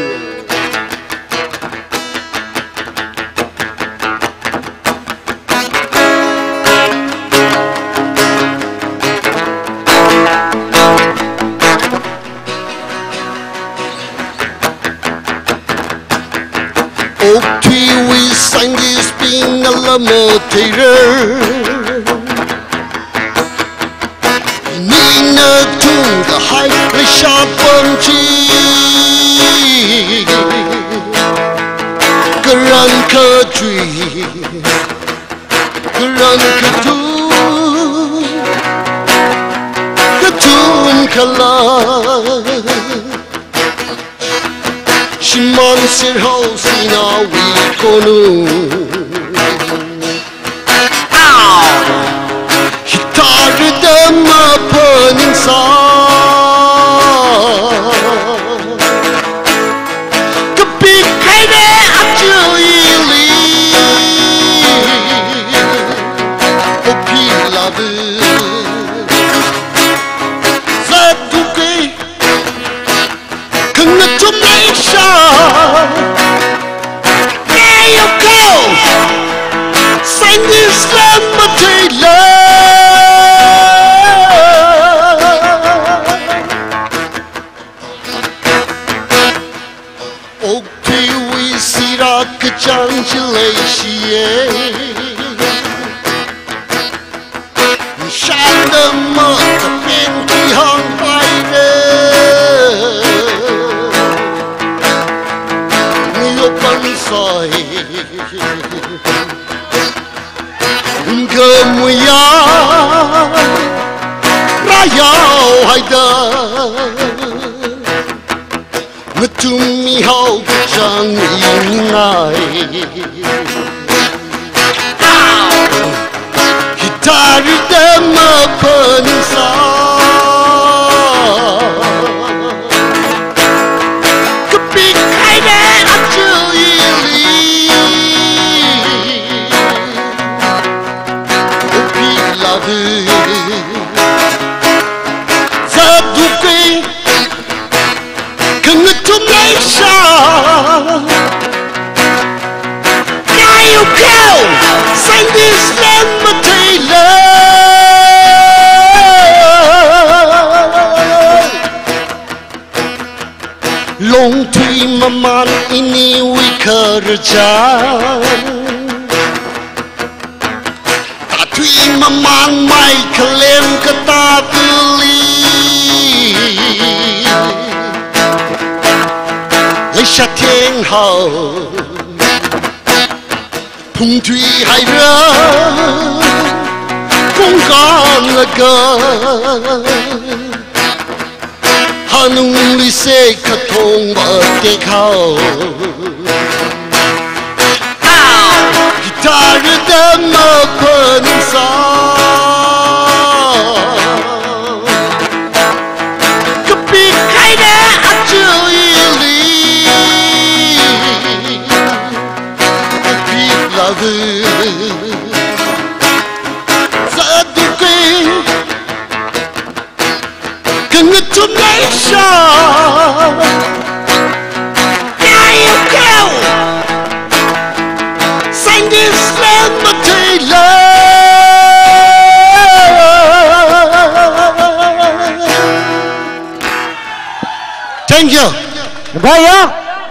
Sandis Pinilla material. Nina tunga hai le sharpamchi. Karan katui, karan katu, katun kala. Shiman sir house in a week or he tarted them upon inside. The big head up to you, oh, beloved. That okay, connect to there you go. Sing this material. Okay, we see rock changelation. Shine them up the pinky hung by Ungamuya Raya Haida Matumi Hau Chang Inai Hitari them upon inside Could be kind of to you. Zaduke congratulations. There you go. Send this material. Long time man ini we kerja. Maman mai kelem ketatuli Leisha thiên hậu Phung thủy hai rơ Cũng còn là cờ Hanung li se katong ba ke khao Guitar da ma pun sa Kapi kai da achu ili Kapi love Congratulations, there you go. Sing this land, Taylor. Thank you. Bye.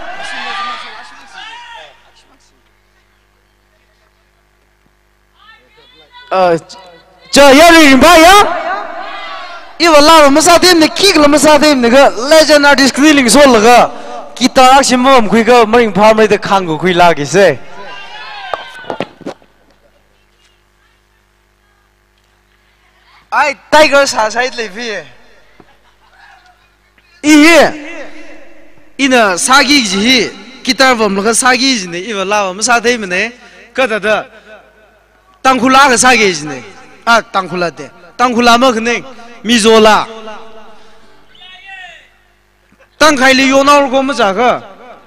Uh, Jaya, bye. Iwa la masa dem ne kick la masa dem ne ga legend artist cleaning so la ga guitar sim mom khui ga maring phar mai de khang go khui la gi se ai tiger sa side le vi i ina sagi ji guitar vom la ga sagi ji ne iwa la masa dem ne ka da da Tangkhul la ga sagi ji ne a Tangkhul la de Tangkhul la ma khne Mizola Tangkhul li yonal ko ma ja ga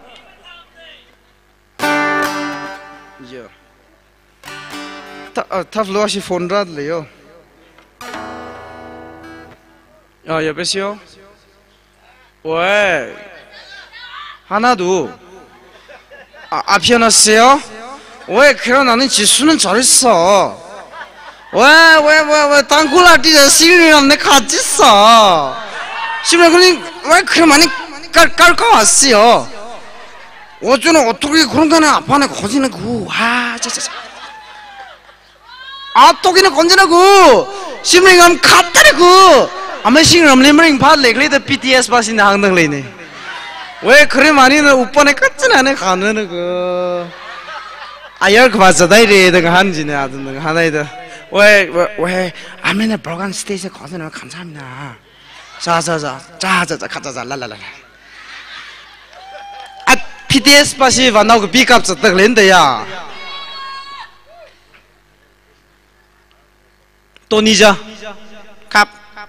yo ta ta flo shi phone ra le yo ya ya besio 왜 하나도 아 아피아나세요 왜 그런 나는 지수는 잘했어 왜 왜 왜 왜 Tangkhul 아티가 시리랑 내 같이 있어 시리랑 그냥 왜 그렇게 많이 깔깔까 왔어요 어쩌나 어떻게 그런 거는 아빠네 거지는 그아 자자자 아 또기는 건지라고 시리랑 갔다라고 아마 시리랑 리머링 받래 그래도 비티에스 바신데 항상 레네 왜 그래 많이는 오빠네 같진 않네 가는 그 아열 그 맞아 다이래 내가 한지네 아든 내가 하나이다 왜, 왜, 왜, 아멘의 브로간 스테이지 거드는 감사합니다. 자, 자, 자, 자, 자, 자, 가자, 자, 랄랄랄라. 아, 피디에스 바시 만나고 비값 줬다 그랬는데야. 또 니자. 갑.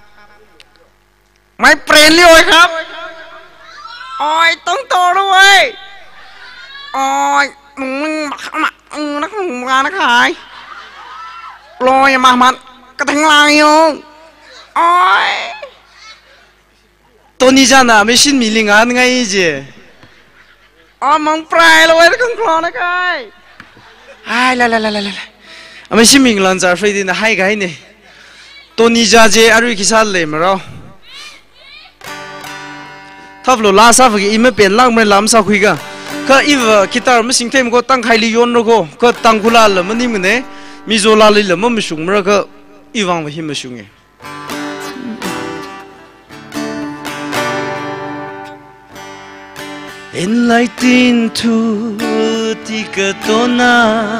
My friend ơiครับ ôi, tông tô đâu ơi. ôi,มึงมามึงนักงานนักขายลอยมามันกระทั่งลายอยู่โอ้ยตัวนี้จ้าน่ะไม่ชินมีลิงานไงจีอ๋อมังปลายเลยเว้ยกังคลอนะกายไอ้ละละละละละไม่ชินมีลันจ่าฟรีดินะให้ไงเนี่ยตัวนี้จ้าเจอารุยกิซาเลยมั้งเราถ้าเราลาซาฟกิอีไม่เป็นล่างไม่ล้ำซาคุยกันก็อีวกีตาร์มันสิ่งที่มันก็ตั้งไฮลียอนแล้วก็ก็ตั้งกุลาเลยมันนี่มันเนี่ยมิโซลาเลยเลยมันไม่ชุ่มแล้วก็อีวังไม่หิมไม่ชุ่มไงEnlightened to tikatona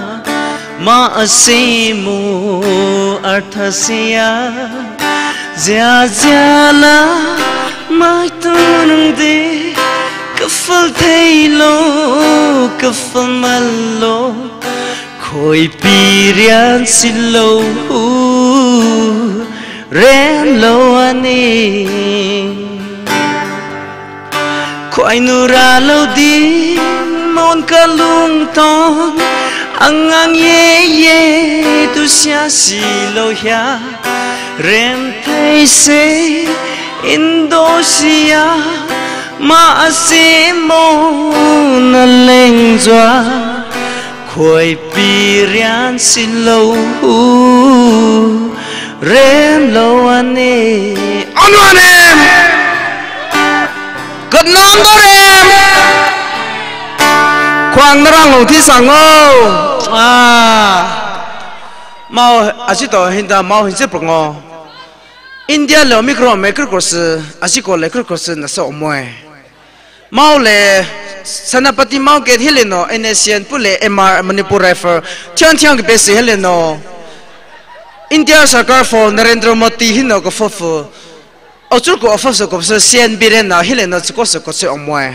maasemu arthasya zia zia la MITUN de kafal thailo kafal malo khoi pirian silo ren lo ani khoi nura lo di mon kalung ton angang ye ye tu sia silo ya rem thai se Indonesia masih mau nelengzwa khoi pirian silo rem lo ane anu ane good number khoang narang long thi sango ah mau asito hinda mau hinse prongo India lo mikro micro course asiko le course na so moe mau le sanapati mau get heleno nasian pule mr manipur refer tiang tiang ke base heleno India sarkar for Narendra Modi hino ko fofu ở chỗ của pháp sư của sư xiên bị đến nào hiện nó chỉ có sự có sự ông ngoại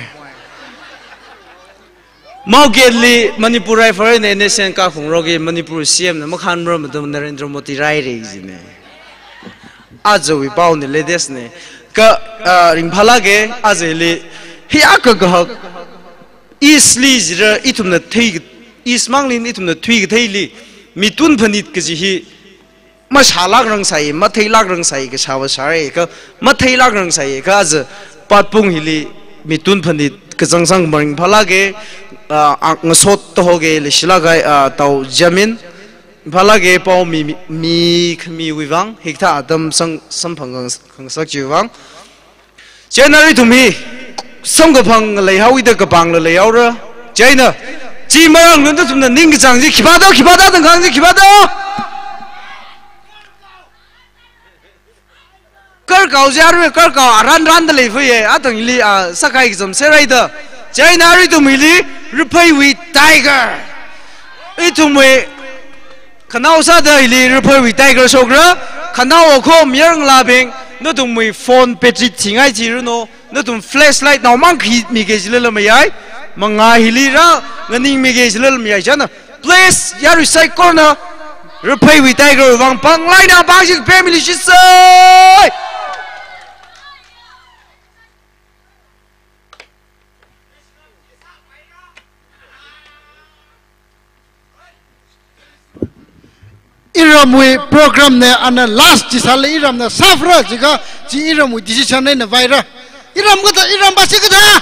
mau kiện li Manipur rai phải nên nên xem các khung rogi Manipur xiêm nó mất khăn rồi mà tụi Narendra Modi rai đấy gì này à giờ vi bao này ladies này cái ring phala cái à giờ li hi à cái cái Eastly giờ ít thùng là thấy East mang lên ít thùng là thuy cái thấy li MITUN PHANIT cái gì hi mà xả lạc răng say mà thấy lạc răng say cái sao vậy cái mà thấy lạc răng say cái giờ PATBUNG hi li MITUN PHANIT cái răng răng ring phala cái ang sot to hoge le sila gai tau jamin phala ge pau mi mi khmi wiwang hikta adam sang sam phang khang sak chiwang chenari thumi sam go phang le hawi da ka pang le yaw ra chaina chi marang nun da thum na ning chang ji khiba da khiba da dang khang ji khiba da kar kau jaru kar kau ran ran da le phye a tang li a sakai exam serai da Jainari to Mili, repay with Tiger. It to me Canal Sadali, repay with Tiger Sogra, Canal Com Young Labbing, not to me phone petty thing I no, not to flashlight now monkey Migage little Mayai, Manga Hilira, running Migage little Mayajana. Place Yarisai corner, repay with Tiger, Van Pang line up, Bashing family, she say. Iramui program ne ana last jisale iram na safra jiga ji iramu decision ne vaira iram gata iram basi gata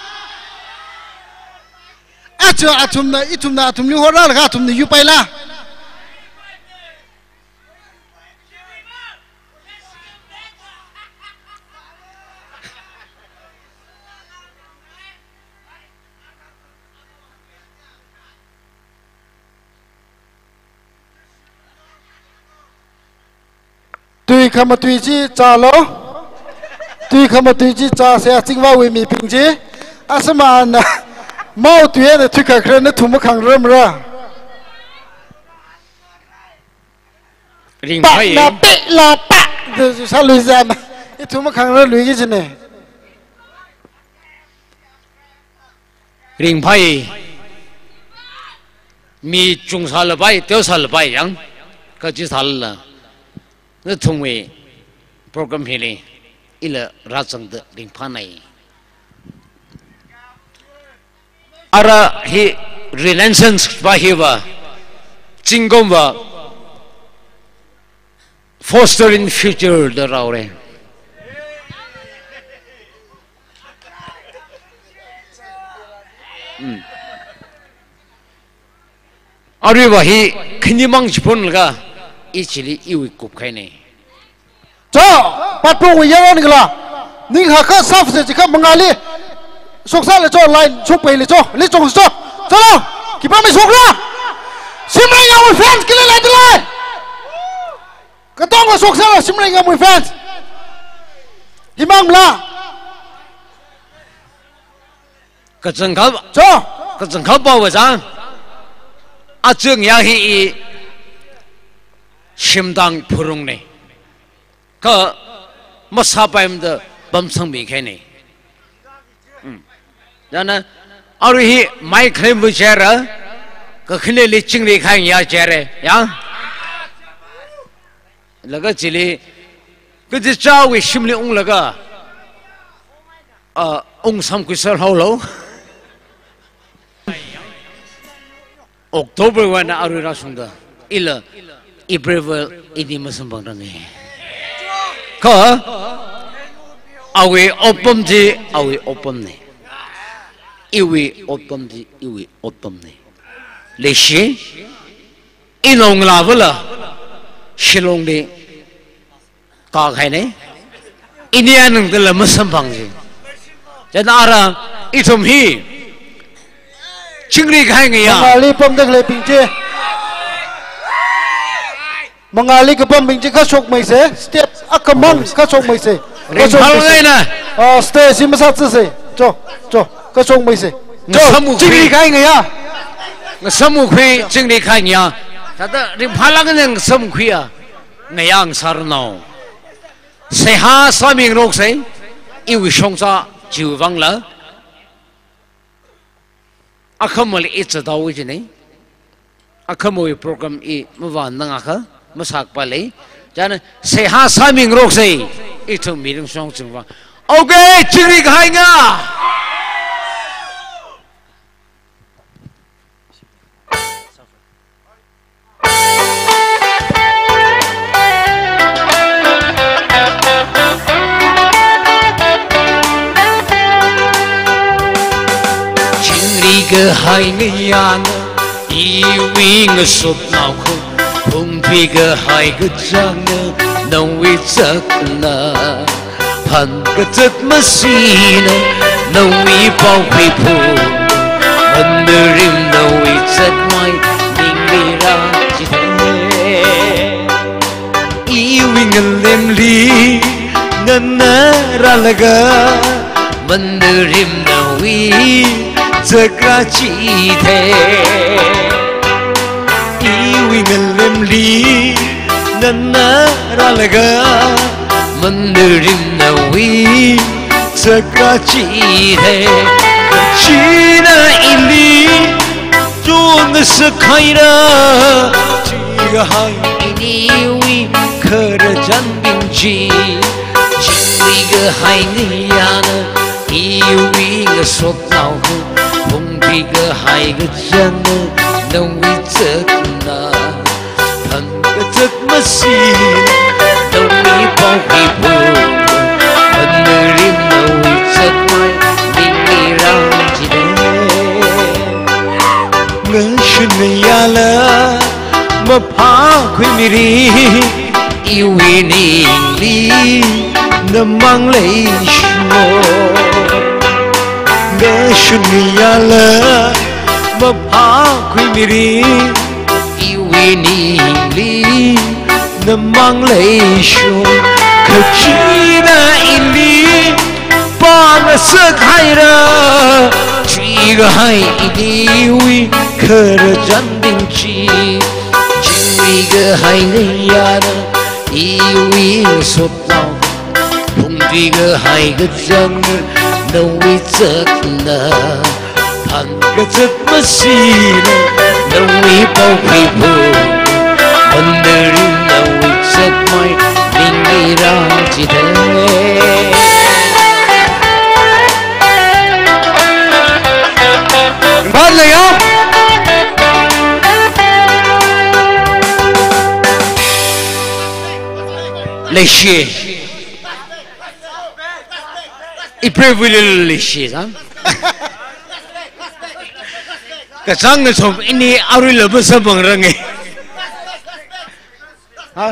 acho atum na itum na atum ni horal ga atum ni yupaila tùy khăm mà tùy chi trả lỗ tùy khăm mà tùy chi trả sẽ chính vào với mình bình chi à sao mà mau tùy này tùy cả cái này thùng một hàng rơm ra bạn là bị là bạn rồi sao lùi ra mà cái thùng một hàng rơm lùi cái gì này ring phai mi chung sa le bai teo sa le bai yang ka chi sa la nó thông về program này, ila rajang de ring phanai. Ara he renaissance bahiwa, cingom wa foster in future the raure. Ari wa he kinimang jipon ga. Ichili iwi kup khai này. Cho, PATBUNG với nhau này là, nhưng họ có sắp sẽ chỉ có một ngày đi, sốc sát là cho lại sốc bể là cho, lấy chồng cho, cho đâu, kịp ba mươi sốc ra, sim này nhau một fans cái này lại lại, cái tông là sốc sát là sim này nhau một fans, hi mang là, cái chân khắp, cho, cái chân khắp bao giờ sao, à trường nhà hi 심당 푸릉네 그 뭐사바임도 범성미 개네 음 나는 아루히 마이크레임 제라 그 클레리 찡리 칸야 제레 야 라가 질리 그지 자위 심리 옹라가 어 옹삼구설 하울로 옥토버 와나 아루라 순다 일러 April ini masam bang rangi. Kau, awe opom ji, awe opom ne. Iwi opom ji, iwi opom ne. Leshi, inong lavala, shilong de, kau kai ne. Ini anong dalam masam bang ji. Jadi ara itum hi, cingri kai ngi ya. Mengali pom dak le pingce. Mengali ke pom pingce ka sok mai se, step akamang ka sok mai se. Ring phal ngai na. Oh, stay sim sat se. Cho, cho, ka sok mai se. Cho, cingri kai ngi ya. Samu khui cingri kai ngi ya. Tata ring phal ngai nang samu khui ya. Ngayang sarnau. sẽ ha sa miệng rốc sẽ yêu song sa chịu vắng lỡ à không mà ít giờ đâu vậy này à không mà program ít mà vẫn năng à mà sạc bài lấy cho nên sẽ ha sa miệng rốc sẽ ít thằng miệng song chịu vắng ok chừng đi cái nga cái hai người anh yêu người sốt nào không không vì cái hai cái trang nâu ít giấc là hẳn cái giấc mất xin nâu ít bao bì phù mình đưa rim nâu ít giấc mai mình đi ra chỉ thế yêu người lên ly ngân ra là gà mình đưa rim nâu ít giấc ra chỉ thế yêu người lên ly năn nã ra là gà mình đưa rim nào ý giấc ra chỉ thế chỉ là im đi cho người sức hay ra chỉ hai yêu khờ ra chân bình chỉ chỉ người hai người anh yêu người sốt nào không không vì cái hai cái chân đâu biết giấc là thằng cái giấc mất xin đâu biết bao khi buồn mình người riêng đâu biết giấc mai mình đi ra chỉ để ngỡ chuyện này à là mà phá khuyên mi đi yêu hình đi nằm mang lấy số ngỡ chuyện này à là mà phá khuyên mi đi yêu hình đi nằm mang lấy số khờ chỉ là in đi ba mà sức hay ra chỉ có hai đi khờ ra chân đình chỉ chỉ vì cái hai người à yêu yêu sốt nào không vì cái hai cái chân đâu biết giấc là thằng cái giấc mất xin đâu biết bao khi buồn mình đưa rim đâu biết giấc mai mình đi ra chỉ thế bắt lấy không lấy xe ít privilege lấy xe lắm cái sang cái số ini auri lebih sebang rangi hả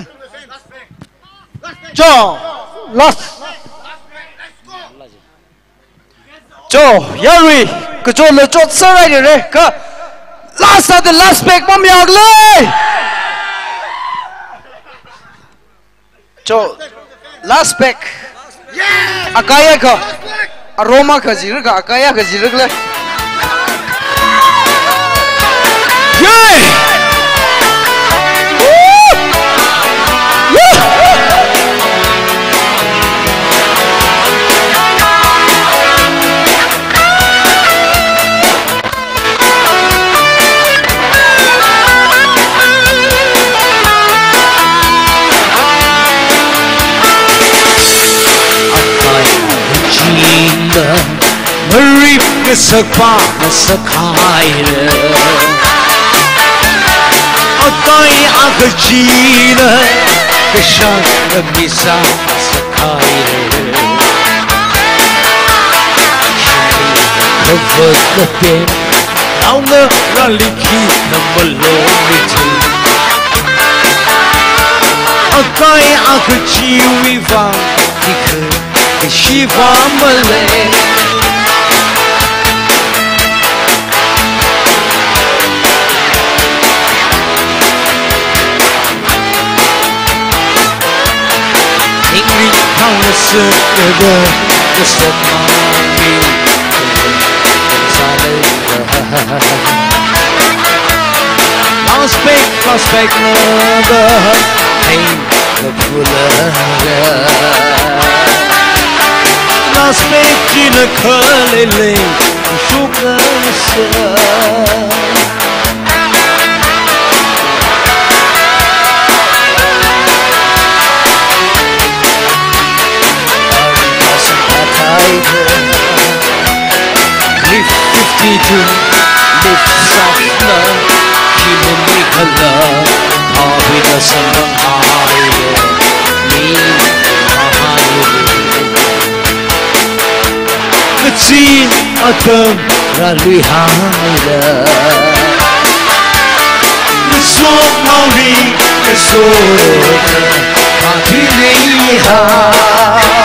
cho last cho Yari cái cho là cho sao đây rồi cái last at the last back mà miệng lên cho last back akaya ka aroma ka zir ka akaya ka zir le yeah Marip cái sắc ba cái sắc hai le, ở tay ác cái chi le, cái sáng cái misa sắc hai le, cái vật cái bên, áo ngơ ra lịch khi nằm mơ lô đi chơi, ở tay ác cái chi vi vang đi khơi, cái chi vang mơ lệ. How the circle the set mommy lost back lost back never pain Las pagina kalele shukasa Lift fifty-two, lift softna, kimuni khala, habida samang hariye, ni hariye. Kecil akan ralui haida, nesok mauli nesok hati lihat.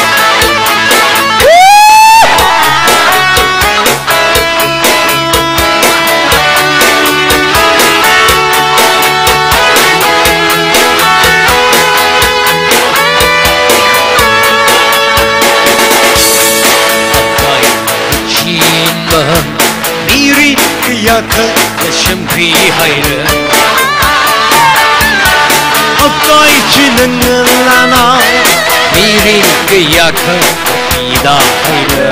Miri kıyaka yaşampi hayra Akka içinin lana Miri kıyaka ida hayra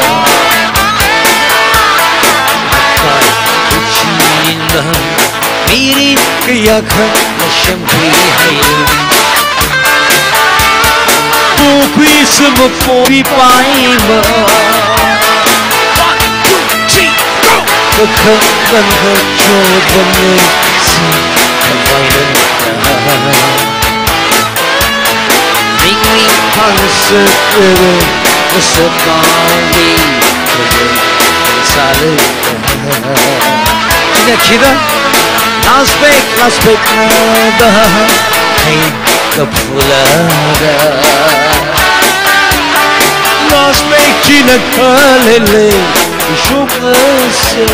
Akka içinin Miri kıyaka yaşampi hayra Bu kıyısımı kopi payma Kekatan kecobannya si kemarin Mingling pangsekere sekali Saling Kira-kira Laspek, laspek nada Hai kepulada Laspek cina kalele Shukasa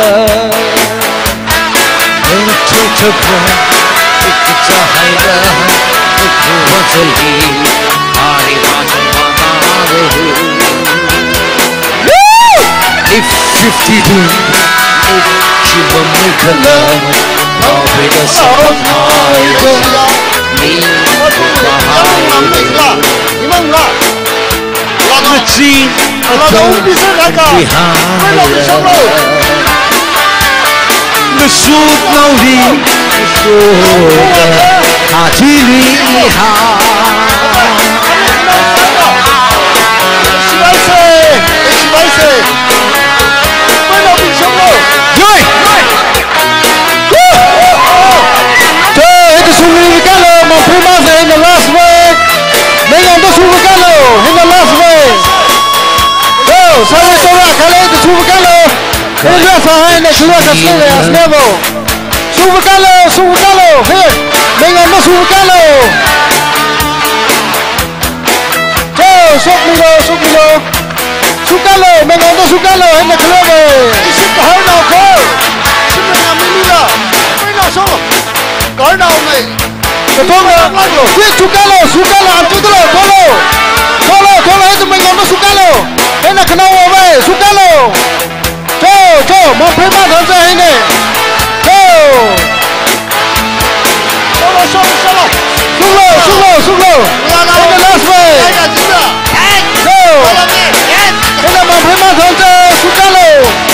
Itu tepat Kita haida Itu wajali Hari macam mana If fifty-two If cuma mengkalam Kau beda sama haida Ni bahaya Kecil atau dihayal Nesut nauli Nesut hati lihat Joy! Itu sungguh kalau mau primas in the last way Dengan itu sungguh kalau in the last way Saya coba kali itu super kalau ini faham nak keluar ke sini as level super kalau super kalau hei dengan mas super kalau oh sok milo sok milo super kalau dengan mas super kalau ini keluar isi kahar nak kau sini nak milo milo sok kahar nak ni betul tak ini super kalau super kalau antu tu lah kalau kalau kalau itu dengan mas super kalau Enak kena awal, suka lo. Jo, jo, mau prima kerja ini. Jo. Solo, solo, solo. Solo, solo, solo. Ini last way. Jo. Ini mau prima kerja, suka lo.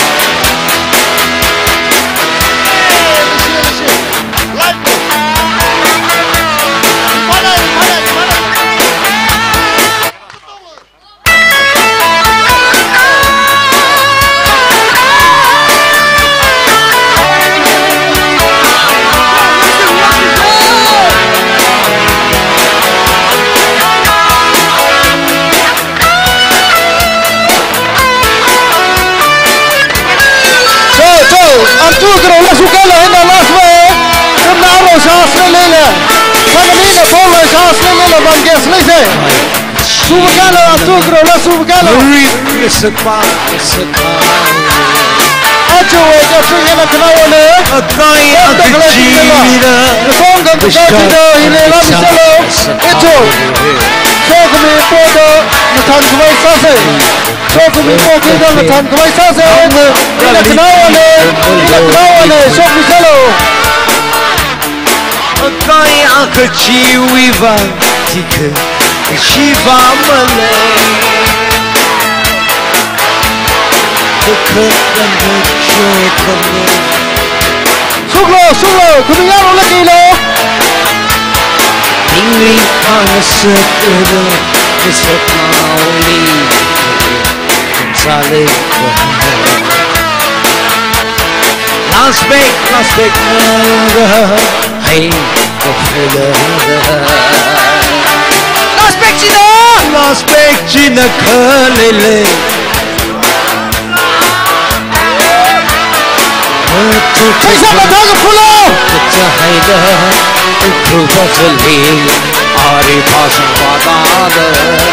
Antu kero la suka lo hena last way. Kena ro shas le le. Family ne polo shas le le ban gas le se. Suka lo antu kero la suka lo. Sekpa sekpa. Acho we jo suka la kena wole. Akai akjina. Song gam to do hile la bisalo. Eto. Sok me podo mutan kwai sase. Sok me podo mutan kwai sase. Ila kena wole. Ila kena wole. Sok bisalo. Akai akjiwi van. Tika Shiva Malay The curtain would show the moon Solo, solo, kumiyaro lagi lo. Tingling on a circle Is a mauli Salik Last big, last big Hey, the fuller Last big Gina Last big Gina Kalele Hey, sama daga pulo. Tahida Utubatali Ari Pasang Padada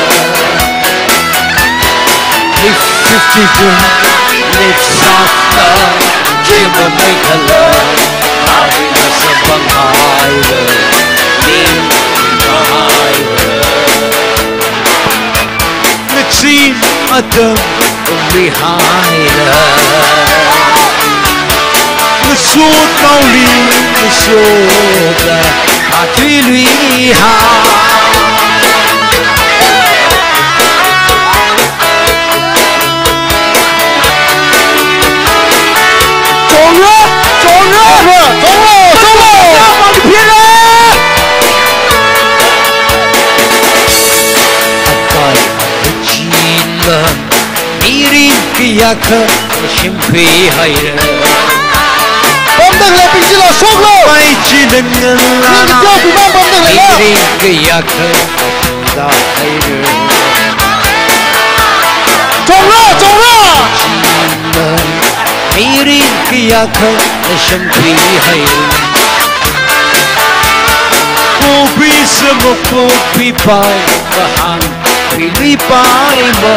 Lift fifty-two Lift softer Jimba make a love Ari Nasabang Highway Lim Highway Mitzi Adam Behind The sword Mauli The sword Atili Ha Jongra Jongra Jongra Jongra Jongra Akai Chila Miri Kiyaka Shimpi Haira Bom dang le ping silo solo. Mai Chila Ni ko pi bom bom dang le lo. Miri Kiyaka Da Haira Jongra, jongra. Chila Miri Kiyaka Shimpi Haira Kopi Samo Kopi Pai Bahan Pili Pai Ba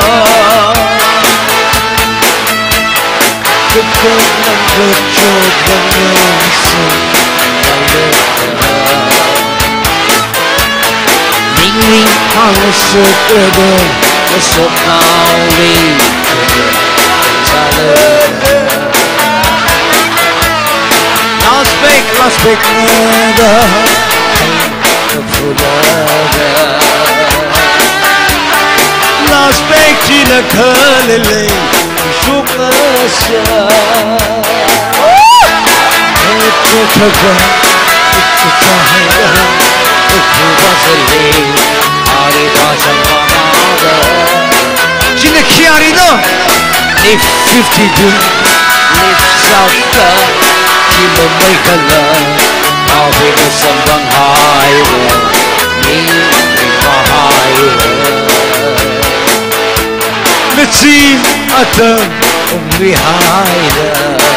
Kekenang bercoba ngasih Ning-ning hangus sekeda Esok nauli Last big, last big nada Kepulada Last big Gina Kalele Shukasya Itu tegak Itu cahaya Itu basali Hari pasang mamada Gina Kiarina Lift fifty-two Lift Safta Gina Maikala Awi Nasambang Highway Nima Highway Mitzi Adam Umrihaida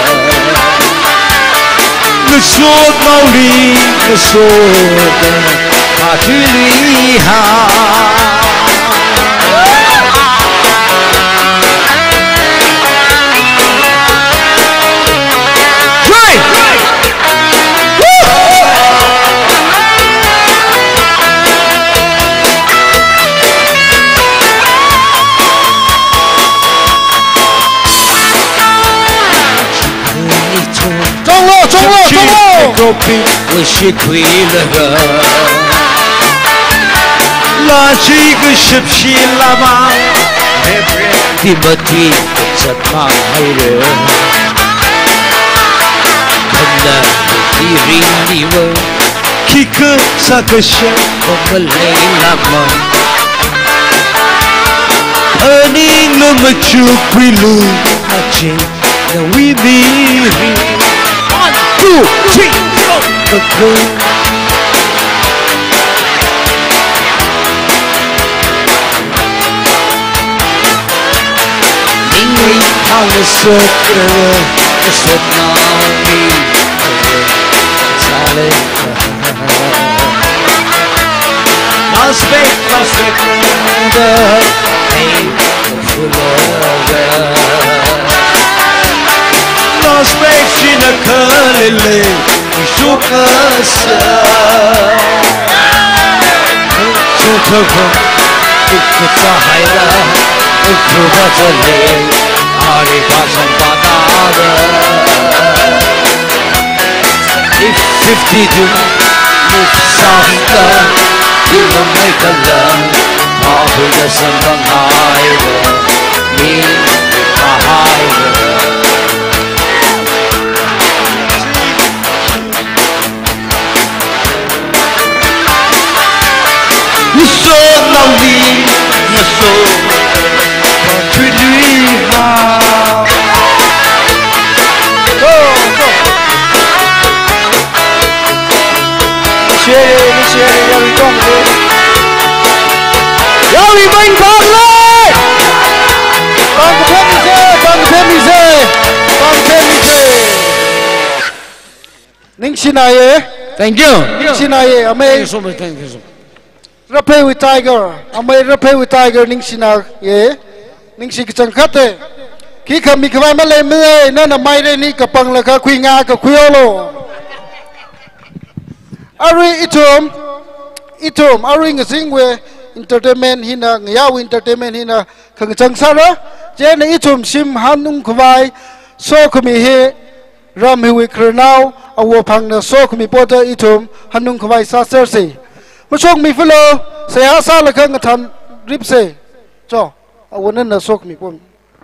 Nusod Mauli Nusod Atiliha Right! Jongra, jongra, jongra. Kopi Wishikwi Laga La Chiga Shipshi Lama Timothy Satma Haire Kanda Tiring Niwa Kika Sakasha Komalay Lama Earning Lumachu Quilu Ache Na Wibiri One, two, three, go! The girl Ningri Hangasakra Asatnami Sale Last big, last big Nanda Hey, the Fulada Last big Gina Kalele Shukasya Chutaka Ukta Haira Ukubatale Ari Pasang Padada If fifty-two If Safta You will make a learn. All who listen from higher. Me, a higher. Nous sommes dans vie, nous sommes tu lui as. Go, go. Monsieur, monsieur, y'a eu ton goût. Y'a eu ben parler. Banque Pémisé, Banque Pémisé, Banque Pémisé. Ning Sinaye, Thank you. Ning Sinaye, Thank Amay you so much. Thank you so much. Rapay with Tiger, Amay Rapay with Tiger, Ning Sinaye, Ning Sikachangkate. Kika Mikawai Malay Malay, Nana Maire Nika Panglaka Quinga Kuyolo. Ari itum, itum, ari ngasingwe entertainment hina ngayaw entertainment hina kang changsara jen itum sim hanung kwai so kumi he ram hiwi krenau awo phangna so kumi pota itum hanung kwai sa serse musok mi fulo se asa la kang than ripse cho awonan na sok mi pom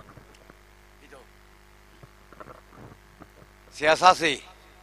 Siasa si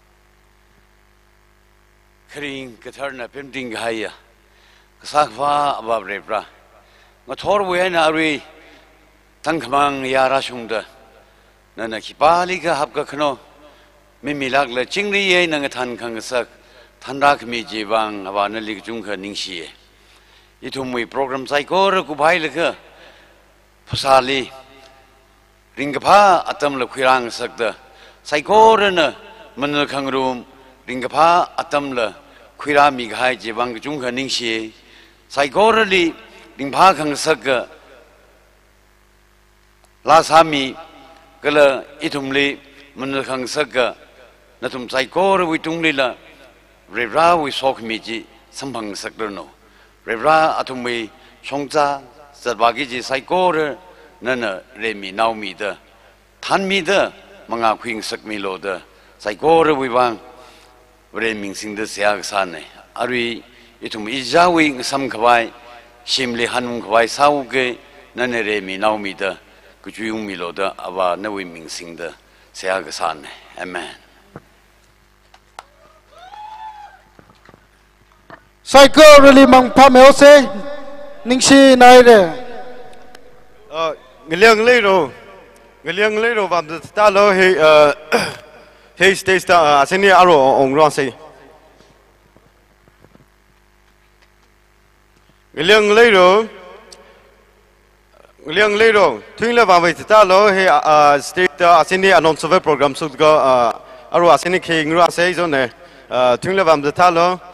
kering ketarna penting gaya kesakwa abab repra ngathor we na ari tangkhmang yara sungda nana kipali ka hapka khno mimilak la chingri ye nang than khang sak thanra khmi jiwang awana lik chung kha ningsi ithumui program sai kor ku bhai lekha phasali ringpha atam la khirang sakda sai kor na man khang rum ringpha atam la khira mi ghai jiwang chung kha ningsi sai kor li ringpha khang sak la sami kala ithumli man khang sak natum sai kor wi tungli la Revra we sok miji sambang sakderno. Revra atumi chongza sadwagi ji saikor nana remi naumi da tan mi da manga khwing sak mi lo da saikor we bang reming sing da siag sane ari itum ijawi sam khwai shimli hanum khwai sau ge nana remi naumi da kujuyung mi lo da aba nawi ming sing da siag sane. Amen. Psycho really mang pamel say ningsi naire uh ngeliang lero ngeliang lero vam the stalo he uh he stays ta aseni aro ong ro say ngeliang lero ngeliang lero twinla vam the stalo he uh state ta aseni announce program so go uh aro aseni king ro say zone uh twinla vam the stalo